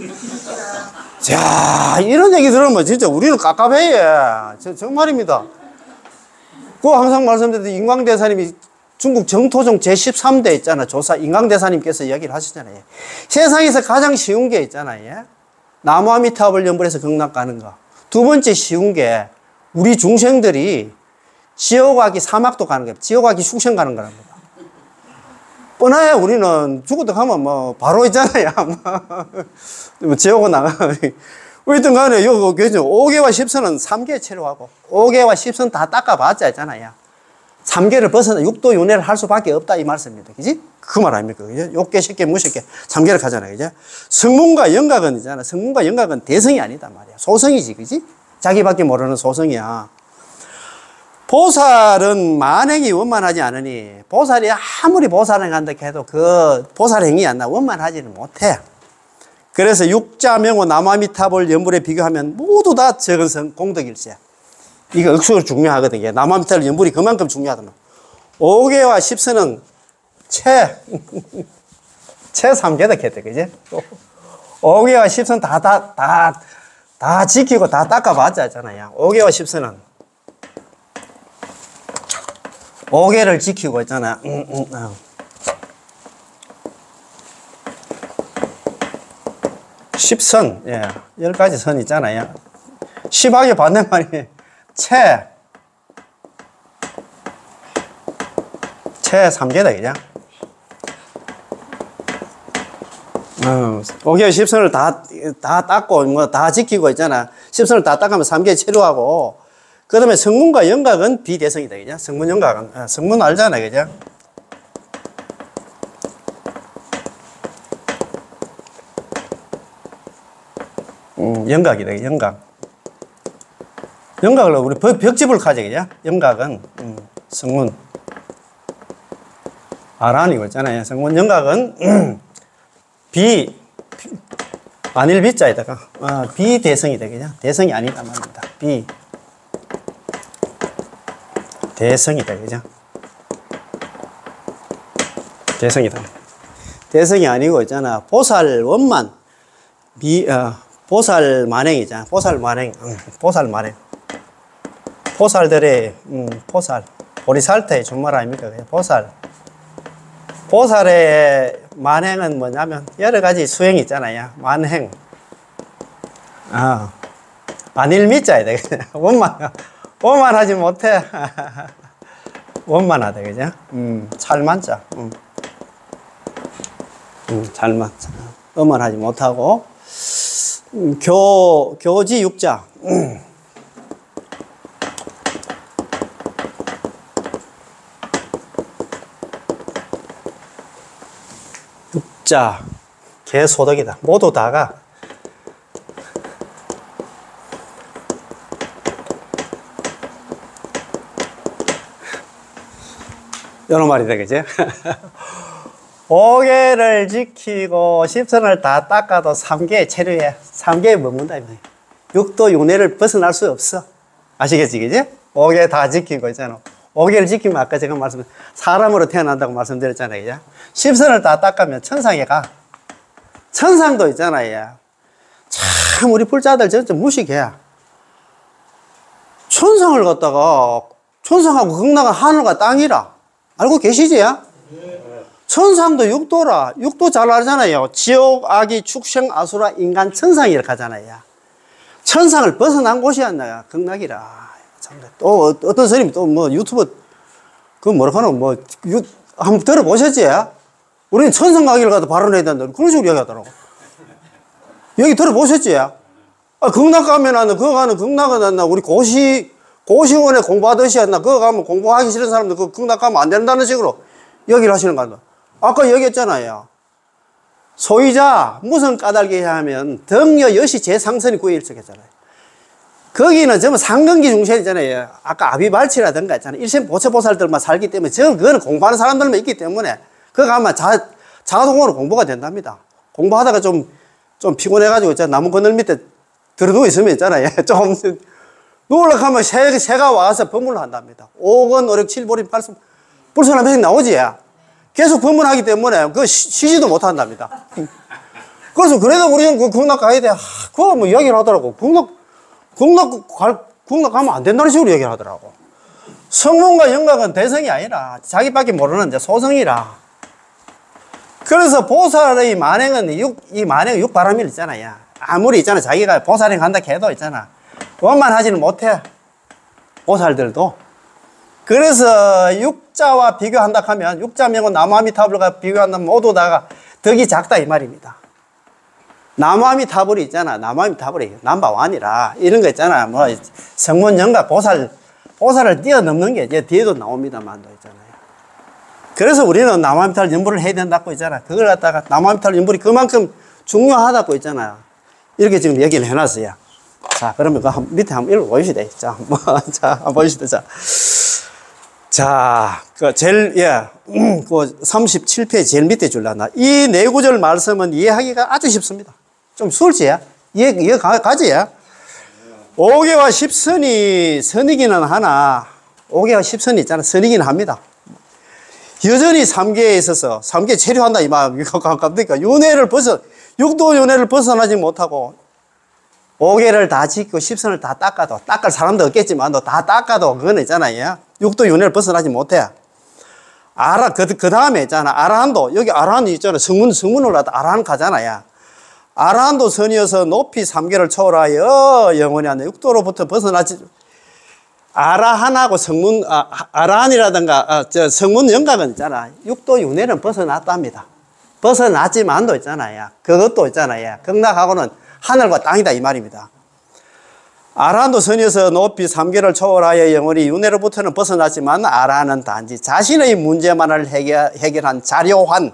자, 이런 얘기 들으면 진짜 우리는 깝깝해. 저, 정말입니다. 그 항상 말씀드렸듯이 인광대사님이 중국 정토종 제십삼 대 있잖아. 조사, 인광대사님께서 이야기를 하시잖아요. 세상에서 가장 쉬운 게 있잖아요. 나무아미타불 연불에서 극락 가는 거. 두 번째 쉬운 게 우리 중생들이 지옥하기 사막도 가는 거예요. 지옥하기 숙생 가는 거랍니다. 뻔해. 우리는 죽었다 하면 뭐 바로 있잖아요. 뭐 지옥은 나가. 어쨌든 간에 여기 오계와 십선은 삼 계 체류하고 오계와 십선 다 닦아봤자 있잖아요. 삼 계를 벗어나 육도 윤회를 할 수밖에 없다 이 말씀입니다. 그지? 그 말 아닙니까? 그죠? 육 계, 십 계, 무십 계, 삼 계를 가잖아요. 그죠? 성문과 영각은 있잖아. 성문과 영각은 대성이 아니다 말이야. 소성이지. 그지? 자기밖에 모르는 소성이야. 보살은 만행이 원만하지 않으니 보살이 아무리 보살을 간다 해도 그 보살 행위 안 나 원만하지는 못해. 그래서 육자명호 나무아미타불 연불에 비교하면 모두 다 적은 성 공덕일세. 이거 억수로 중요하거든요. 나무아미타불 연불이 그만큼 중요하더만. 오계와 십선은 최, 최 삼 계다 했대, 그지? 오계와 십선 다, 다, 다, 다 지키고 다 닦아봤자 있잖아요. 오계와 십선은 오계를 지키고 있잖아. 음, 음, 음. 십선, 예, 열 가지 선 있잖아요. 십하게 반대말이 채, 채 삼 계다, 그죠? 어, 오계 십선을 다, 다 닦고, 뭐, 다 지키고 있잖아. 십선을 다 닦으면 삼 계 체류하고, 그 다음에 성문과 영각은 비대성이다, 그죠? 성문, 영각은. 아, 성문 알잖아, 그죠? 음, 영각이다, 영각. 영각을 우리 벽집을 가져, 그죠? 영각은, 음, 성문. 아란이고 있잖아요. 성문 영각은, 음, 비, 안일 비자에다가, 아, 비대성이다, 그죠? 대성이 아니다 말입니다. 비. 대성이다, 그죠? 대성이다. 대성이 아니고 있잖아. 보살 원만, 미, 어, 보살 만행이잖아. 보살 만행, 응, 보살 만행. 보살들의, 음, 보살. 보리살타의 준말 아닙니까? 보살. 보살의 만행은 뭐냐면, 여러 가지 수행이 있잖아요. 만행. 아, 안일미자야 돼. 원만. 원만하지 못해. 원만하다, 그죠? 음, 찰만자. 음, 음 찰만. 원만하지 못하고, 음, 교, 교지 육자. 음. 육자. 개소득이다. 모두 다가 이런 말이다, 그지? 오계를 지키고 십선을 다 닦아도 삼 계에 체류해. 삼 계에 머문다. 육도 윤회를 벗어날 수 없어. 아시겠지, 그지? 오계 다 지키고 있잖아. 오계를 지키면 아까 제가 말씀, 사람으로 태어난다고 말씀드렸잖아요, 그죠? 십선을 다 닦으면 천상에 가. 천상도 있잖아요. 참, 우리 불자들 진짜 무식해. 천상을 갖다가, 천상하고 극락은 하늘과 땅이라. 알고 계시지? 천상도 육도라. 육도 잘 알잖아요. 지옥, 악이, 축생, 아수라, 인간, 천상 이렇게 하잖아요. 천상을 벗어난 곳이 안 극락이라. 또 어떤 스님이 또 뭐 유튜브 그 뭐라 하나 뭐 유, 한번 들어보셨지? 우리는 천상 가기를 가도 발언해야 된다. 그런 식으로 이야기하더라고. 여기 들어보셨지? 아, 극락 가면 안 돼. 그거 가는 극락은 안 나. 우리 고시 고시원에 공부하듯이 했나? 그거 가면 공부하기 싫은 사람들 그 극락 가면 안 된다는 식으로 얘기를 하시는 거 같아요. 아까 얘기했잖아요. 소유자 무슨 까닭에 하면 덕여 여시 제상선이 구일석했잖아요. 거기는 전부 상근기 중생이잖아요. 아까 아비발치라든가 있잖아요. 일생 보채보살들만 살기 때문에 저 그거는 공부하는 사람들만 있기 때문에 그거 가면 자, 자동으로 공부가 된답니다. 공부하다가 좀, 좀 피곤해가지고 저 나무 그늘 밑에 들어누워 있으면 있잖아요. 좀 누우려고 하면 새, 새가 와서 법문을 한답니다. 오건, 오륙, 칠보림, 팔순, 불순 한 번씩 나오지. 계속 법문하기 때문에 그거 쉬, 쉬지도 못한답니다. 그래서 그래도 우리는 그 국락 가야 돼. 아, 그거 뭐 이야기를 하더라고. 국락, 국락, 갈, 국락 가면 안 된다는 식으로 얘기를 하더라고. 성문과 영각은 대성이 아니라 자기밖에 모르는 이제 소성이라. 그래서 보살의 만행은 육, 이 만행은 육바람일 있잖아요. 아무리 있잖아. 자기가 보살행 한다 해도 있잖아. 원만하지는 못해. 보살들도. 그래서 육자와 비교한다 하면 육자명은 나무아미타불과 비교한다면 모두 다가 덕이 작다 이 말입니다. 나무아미타불이 있잖아. 나무아미타불이 넘버원이라 이런 거 있잖아. 뭐 성문영각 보살 보살을 뛰어넘는 게 이제 뒤에도 나옵니다만도 있잖아요. 그래서 우리는 나무아미타불 연불을 해야 된다고 있잖아. 그걸 갖다가 나무아미타불 연불이 그만큼 중요하다고 있잖아요. 이렇게 지금 얘기를 해놨어요. 자, 그러면 그 밑에 한번 읽어보시다. 자, 뭐, 자, 한번 보시다. 자, 자, 그 제일, 예, 음, 그 삼십칠 페이지 제일 밑에 줄라나. 이 네 구절 말씀은 이해하기가 아주 쉽습니다. 좀 수월지야? 이해, 이해 가, 가지야? 오개와 십선이 선이기는 하나, 오개와 십선이 있잖아. 선이기는 합니다. 여전히 삼계에 있어서, 삼계 체류한다, 이 말, 가깝니까? 윤회를 벗어, 육도 윤회를 벗어나지 못하고, 오개를 다 짓고 십선을 다 닦아도, 닦을 사람도 없겠지만, 다 닦아도 그건 있잖아요. 육도 윤회를 벗어나지 못해. 아라, 그, 그 다음에 있잖아. 아라한도, 여기 아라한이 있잖아. 성문, 성문으로 하다 아라한 가잖아요. 아라한도 선이어서 높이 삼계를 초월하여 영원히 한다. 육도로부터 벗어나지, 아라한하고 성문, 아, 아라한이라든가, 아, 저 성문 영각은 있잖아. 육도 윤회는 벗어났답니다. 벗어났지만도 있잖아요. 그것도 있잖아요. 극락하고는 하늘과 땅이다 이 말입니다. 아라한도 선에서 높이 삼계를 초월하여 영원히 윤회로부터는 벗어났지만 아라한은 단지 자신의 문제만을 해결, 해결한 자료환,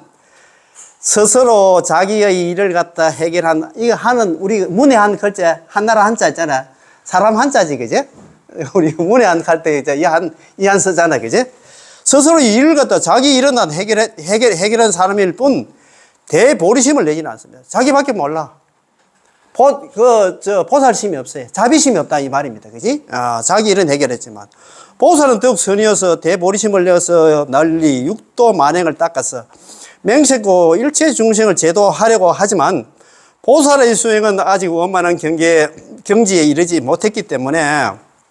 스스로 자기의 일을 갖다 해결한, 이거 하는 우리 문에 한 글자 한나라 한자 있잖아. 사람 한자지 그제? 우리 문에 한 갈 때 이제 이 한 이 한 쓰잖아 그제? 스스로 일을 갖다 자기 일은 난 해결해 해결 해결한 사람일 뿐 대보리심을 내지는 않습니다. 자기밖에 몰라. 보, 그, 저, 보살심이 없어요. 자비심이 없다, 이 말입니다. 그지? 아, 자기 일은 해결했지만. 보살은 더욱 선이어서 대보리심을 내어서 널리 육도 만행을 닦아서 맹세코 일체 중생을 제도하려고 하지만 보살의 수행은 아직 원만한 경계, 경지에 이르지 못했기 때문에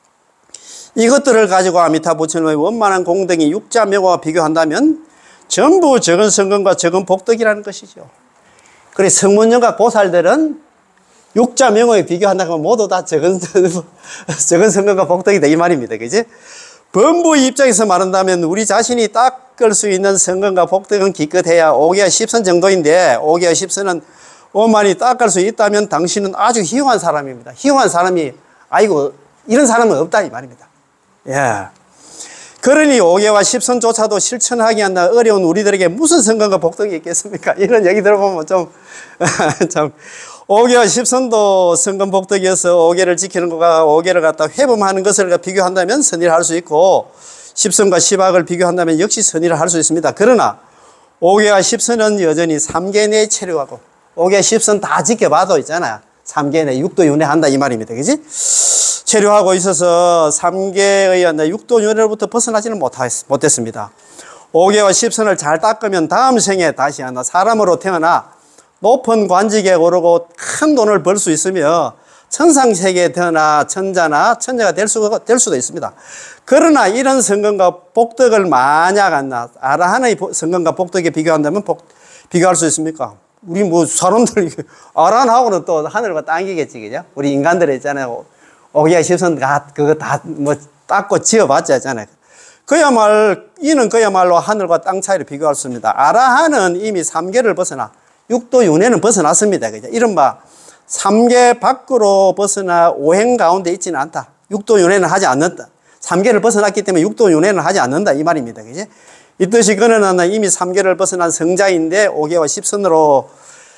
이것들을 가지고 아미타 부처님의 원만한 공덕이 육자명화와 비교한다면 전부 적은 성금과 적은 복덕이라는 것이죠. 그래, 성문영각 보살들은 육자 명호에 비교한다고 모두 다 적은, 적은 성금과 복덕이다 이 말입니다. 그지? 범부 입장에서 말한다면 우리 자신이 닦을 수 있는 성금과 복덕은 기껏해야 오개와 십선 정도인데 오개와 십선은 오만이 닦을 수 있다면 당신은 아주 희유한 사람입니다. 희유한 사람이 아이고 이런 사람은 없다 이 말입니다. 예. 그러니 오개와 십선조차도 실천하기 한다 어려운 우리들에게 무슨 성금과 복덕이 있겠습니까? 이런 얘기 들어보면 좀 참 오개와 십선도 성금 복덕이어서 오개를 지키는 것과 오개를 갖다 회범하는 것을 비교한다면 선의를 할 수 있고 십선과 십악을 비교한다면 역시 선의를 할 수 있습니다. 그러나 오개와 십선은 여전히 삼계 내에 체류하고 오개 십선 다 지켜봐도 있잖아요. 삼계 내 육도 윤회한다 이 말입니다. 그지? 체류하고 있어서 삼계의 육도 윤회로부터 벗어나지는 못했습니다. 오개와 십선을 잘 닦으면 다음 생에 다시 하나 사람으로 태어나 높은 관직에 오르고 큰 돈을 벌 수 있으며 천상세계에 태어나 천자나 천자가 될, 수, 될 수도 있습니다. 그러나 이런 성금과 복덕을 만약 안나 아라한의 성금과 복덕에 비교한다면 복, 비교할 수 있습니까? 우리 뭐 사람들 아라한하고는 또 하늘과 땅이겠지 그죠? 우리 인간들 있잖아요. 오개와 십선 다 그거 다 뭐 닦고 지어봤잖아요. 그야말로 이는 그야말로 하늘과 땅 차이를 비교할 수 있습니다. 아라한은 이미 삼계를 벗어나 육도 윤회는 벗어났습니다. 그죠? 이른바 삼계 밖으로 벗어나 오행 가운데 있지는 않다. 육도 윤회는 하지 않는다. 삼계를 벗어났기 때문에 육도 윤회는 하지 않는다. 이 말입니다. 그죠? 이 뜻이 그는 이미 삼계를 벗어난 성자인데 오개와 십선으로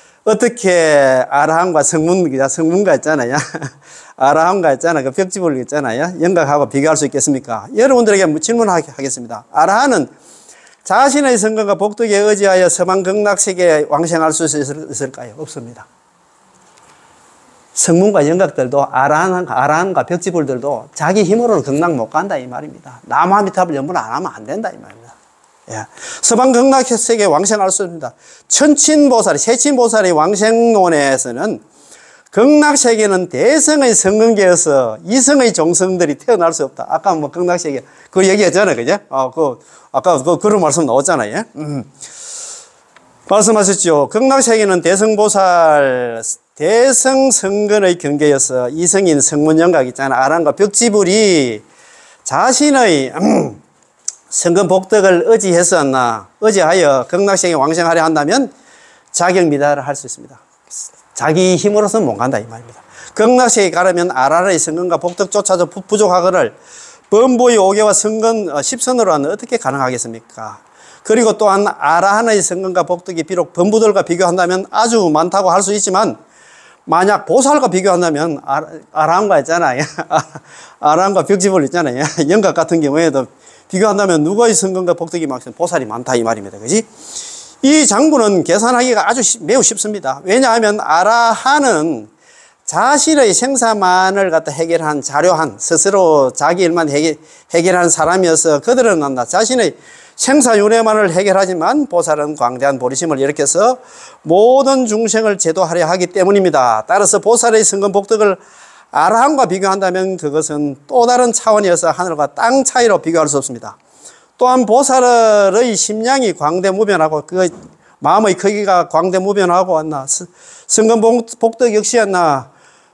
어떻게 아라한과 성문, 성문가 있잖아요. 아라한과 있잖아요. 그 벽지불 있잖아요. 영각하고 비교할 수 있겠습니까? 여러분들에게 질문하겠습니다. 아라한은 자신의 성금과 복덕에 의지하여 서방 극락세계에 왕생할 수 있을까요? 없습니다. 성문과 영각들도 아라한, 아라한과 벽지불들도 자기 힘으로는 극락 못 간다 이 말입니다. 나무아미타불 연불 안 하면 안 된다 이 말입니다. 예. 서방 극락세계 왕생할 수 없습니다. 천친보살이 세친보살의 왕생론에서는 극락세계는 대성의 성근계여서 이성의 종성들이 태어날 수 없다. 아까 뭐 극락세계 그 얘기했잖아요, 그죠? 어, 그 아까 그 그런 말씀 나왔잖아요. 음. 말씀하셨죠. 극락세계는 대성보살 대성 성근의 경계여서 이성인 성문영각 있잖아. 아란과 벽지불이 자신의 음, 성근 복덕을 의지했었나 의지하여 극락세계 왕생하려 한다면 자격 미달을 할 수 있습니다. 자기 힘으로서는 못 간다 이 말입니다. 극락세계 가려면 아라의 성근과 복덕조차도 부족하거늘 범보의 오계와 성근 십선으로는 어떻게 가능하겠습니까? 그리고 또한 아라한의 성근과 복덕이 비록 범부들과 비교한다면 아주 많다고 할 수 있지만 만약 보살과 비교한다면 아라한과 있잖아요. 아라한과 벽지불 있잖아요. 영각 같은 경우에도 비교한다면 누구의 성근과 복덕이 많으면 보살이 많다 이 말입니다. 그지? 이 장부는 계산하기가 아주 쉽, 매우 쉽습니다. 왜냐하면 아라한은 자신의 생사만을 갖다 해결한 자료한 스스로 자기 일만 해결, 해결한 사람이어서 그들은 난다. 자신의 생사윤회만을 해결하지만 보살은 광대한 보리심을 일으켜서 모든 중생을 제도하려 하기 때문입니다. 따라서 보살의 성근 복덕을 아라한과 비교한다면 그것은 또 다른 차원이어서 하늘과 땅 차이로 비교할 수 없습니다. 또한 보살의 심량이 광대무변하고 그 마음의 크기가 광대무변하고 왔나 성근 복덕 역시였나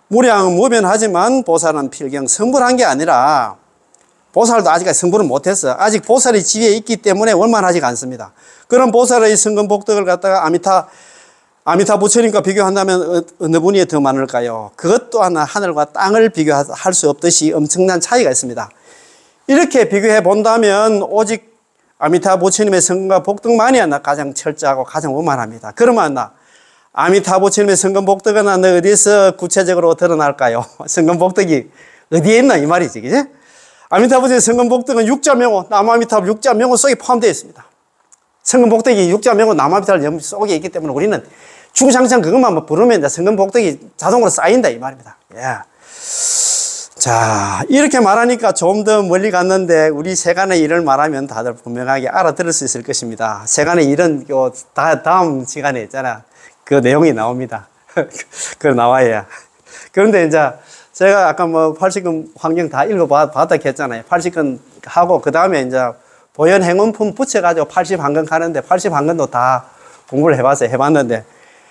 무량무변하지만 보살은 필경 성불한 게 아니라 보살도 아직까지 성불을 못했어. 아직 보살의 지위에 있기 때문에 원만하지가 않습니다. 그런 보살의 성근 복덕을 갖다가 아미타 아미타 부처님과 비교한다면 어느 분이 더 많을까요? 그것 또한 하늘과 땅을 비교할 수 없듯이 엄청난 차이가 있습니다. 이렇게 비교해 본다면 오직 아미타 부처님의 성근과 복덕만이 나 가장 철저하고 가장 원만합니다. 그러면 나 아미타 부처님의 성근 복덕은 어디서 구체적으로 드러날까요? 성근 복덕이 어디에 있나 이 말이지, 그지? 아미타 부처님의 성근 복덕은 육자명호, 남아미타불 육자명호 속에 포함되어 있습니다. 성근 복덕이 육자명호, 남아미타불 속에 있기 때문에 우리는 중상장 그것만 부르면 이제 성근 복덕이 자동으로 쌓인다 이 말입니다. 예. 자, 이렇게 말하니까 좀 더 멀리 갔는데 우리 세간의 일을 말하면 다들 분명하게 알아들을 수 있을 것입니다. 세간의 일은 요 다 다음 시간에 있잖아. 그 내용이 나옵니다. 그 나와야. 그런데 이제 제가 아까 뭐 팔십근 환경 다 읽어봤다 했잖아요. 팔십근 하고 그 다음에 이제 보현 행운품 붙여가지고 팔십한근 하는데 팔십한근도 다 공부를 해봤어요. 해봤는데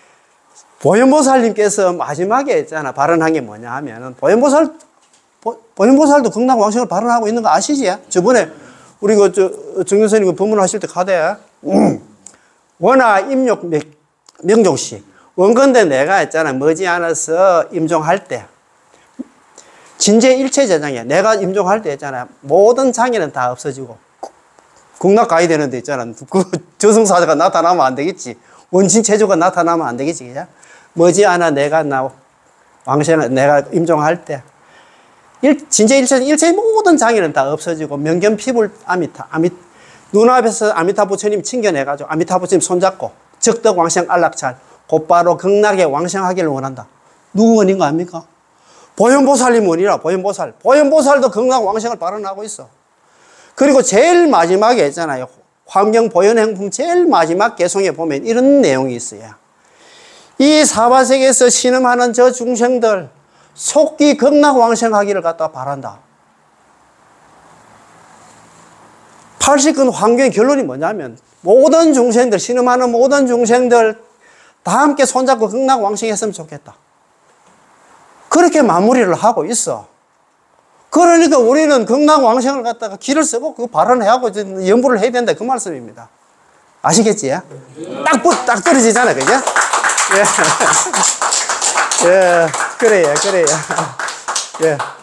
보현보살님께서 마지막에 있잖아 발언한 게 뭐냐 하면은 보현보살 보현보살도 극락왕생을 발언하고 있는 거 아시지? 저번에 우리 그 저 정선생님 그 법문하실 때 가대 음. 원하 임욕 명종씨 원건데 내가 있잖아 머지않아서 임종할 때 진제 일체 재장이야. 내가 임종할 때 있잖아 모든 장애는 다 없어지고 극락 가야 되는데 있잖아 그 저승사자가 나타나면 안 되겠지. 원신 체조가 나타나면 안 되겠지. 그냥 머지않아 내가 나 왕생 내가 임종할 때 일, 진제 일체 일체의 모든 장애는 다 없어지고 명견 피불 아미타 아미 눈앞에서 아미타 부처님 챙겨내가지고 아미타 부처님 손잡고 적덕 왕생 안락찰 곧바로 극락에 왕생하기를 원한다. 누구 원인 거 아닙니까? 보현보살님 원이라. 보현보살 보현보살도 극락 왕생을 발언하고 있어. 그리고 제일 마지막에 있잖아요 환경 보현행품 제일 마지막 개송에 보면 이런 내용이 있어요. 이 사바세계에서 신음하는 저 중생들 속기 극락 왕생하기를 갖다 바란다. 팔십근 환경의 결론이 뭐냐면 모든 중생들 신음하는 모든 중생들 다 함께 손잡고 극락 왕생했으면 좋겠다. 그렇게 마무리를 하고 있어. 그러니까 우리는 극락 왕생을 갖다가 길을 쓰고 그 발언하고 연부를 해야 된다 그 말씀입니다. 아시겠지? 딱, 딱 떨어지잖아요. 그죠? 예. 예. 그래요. 그래요. 예.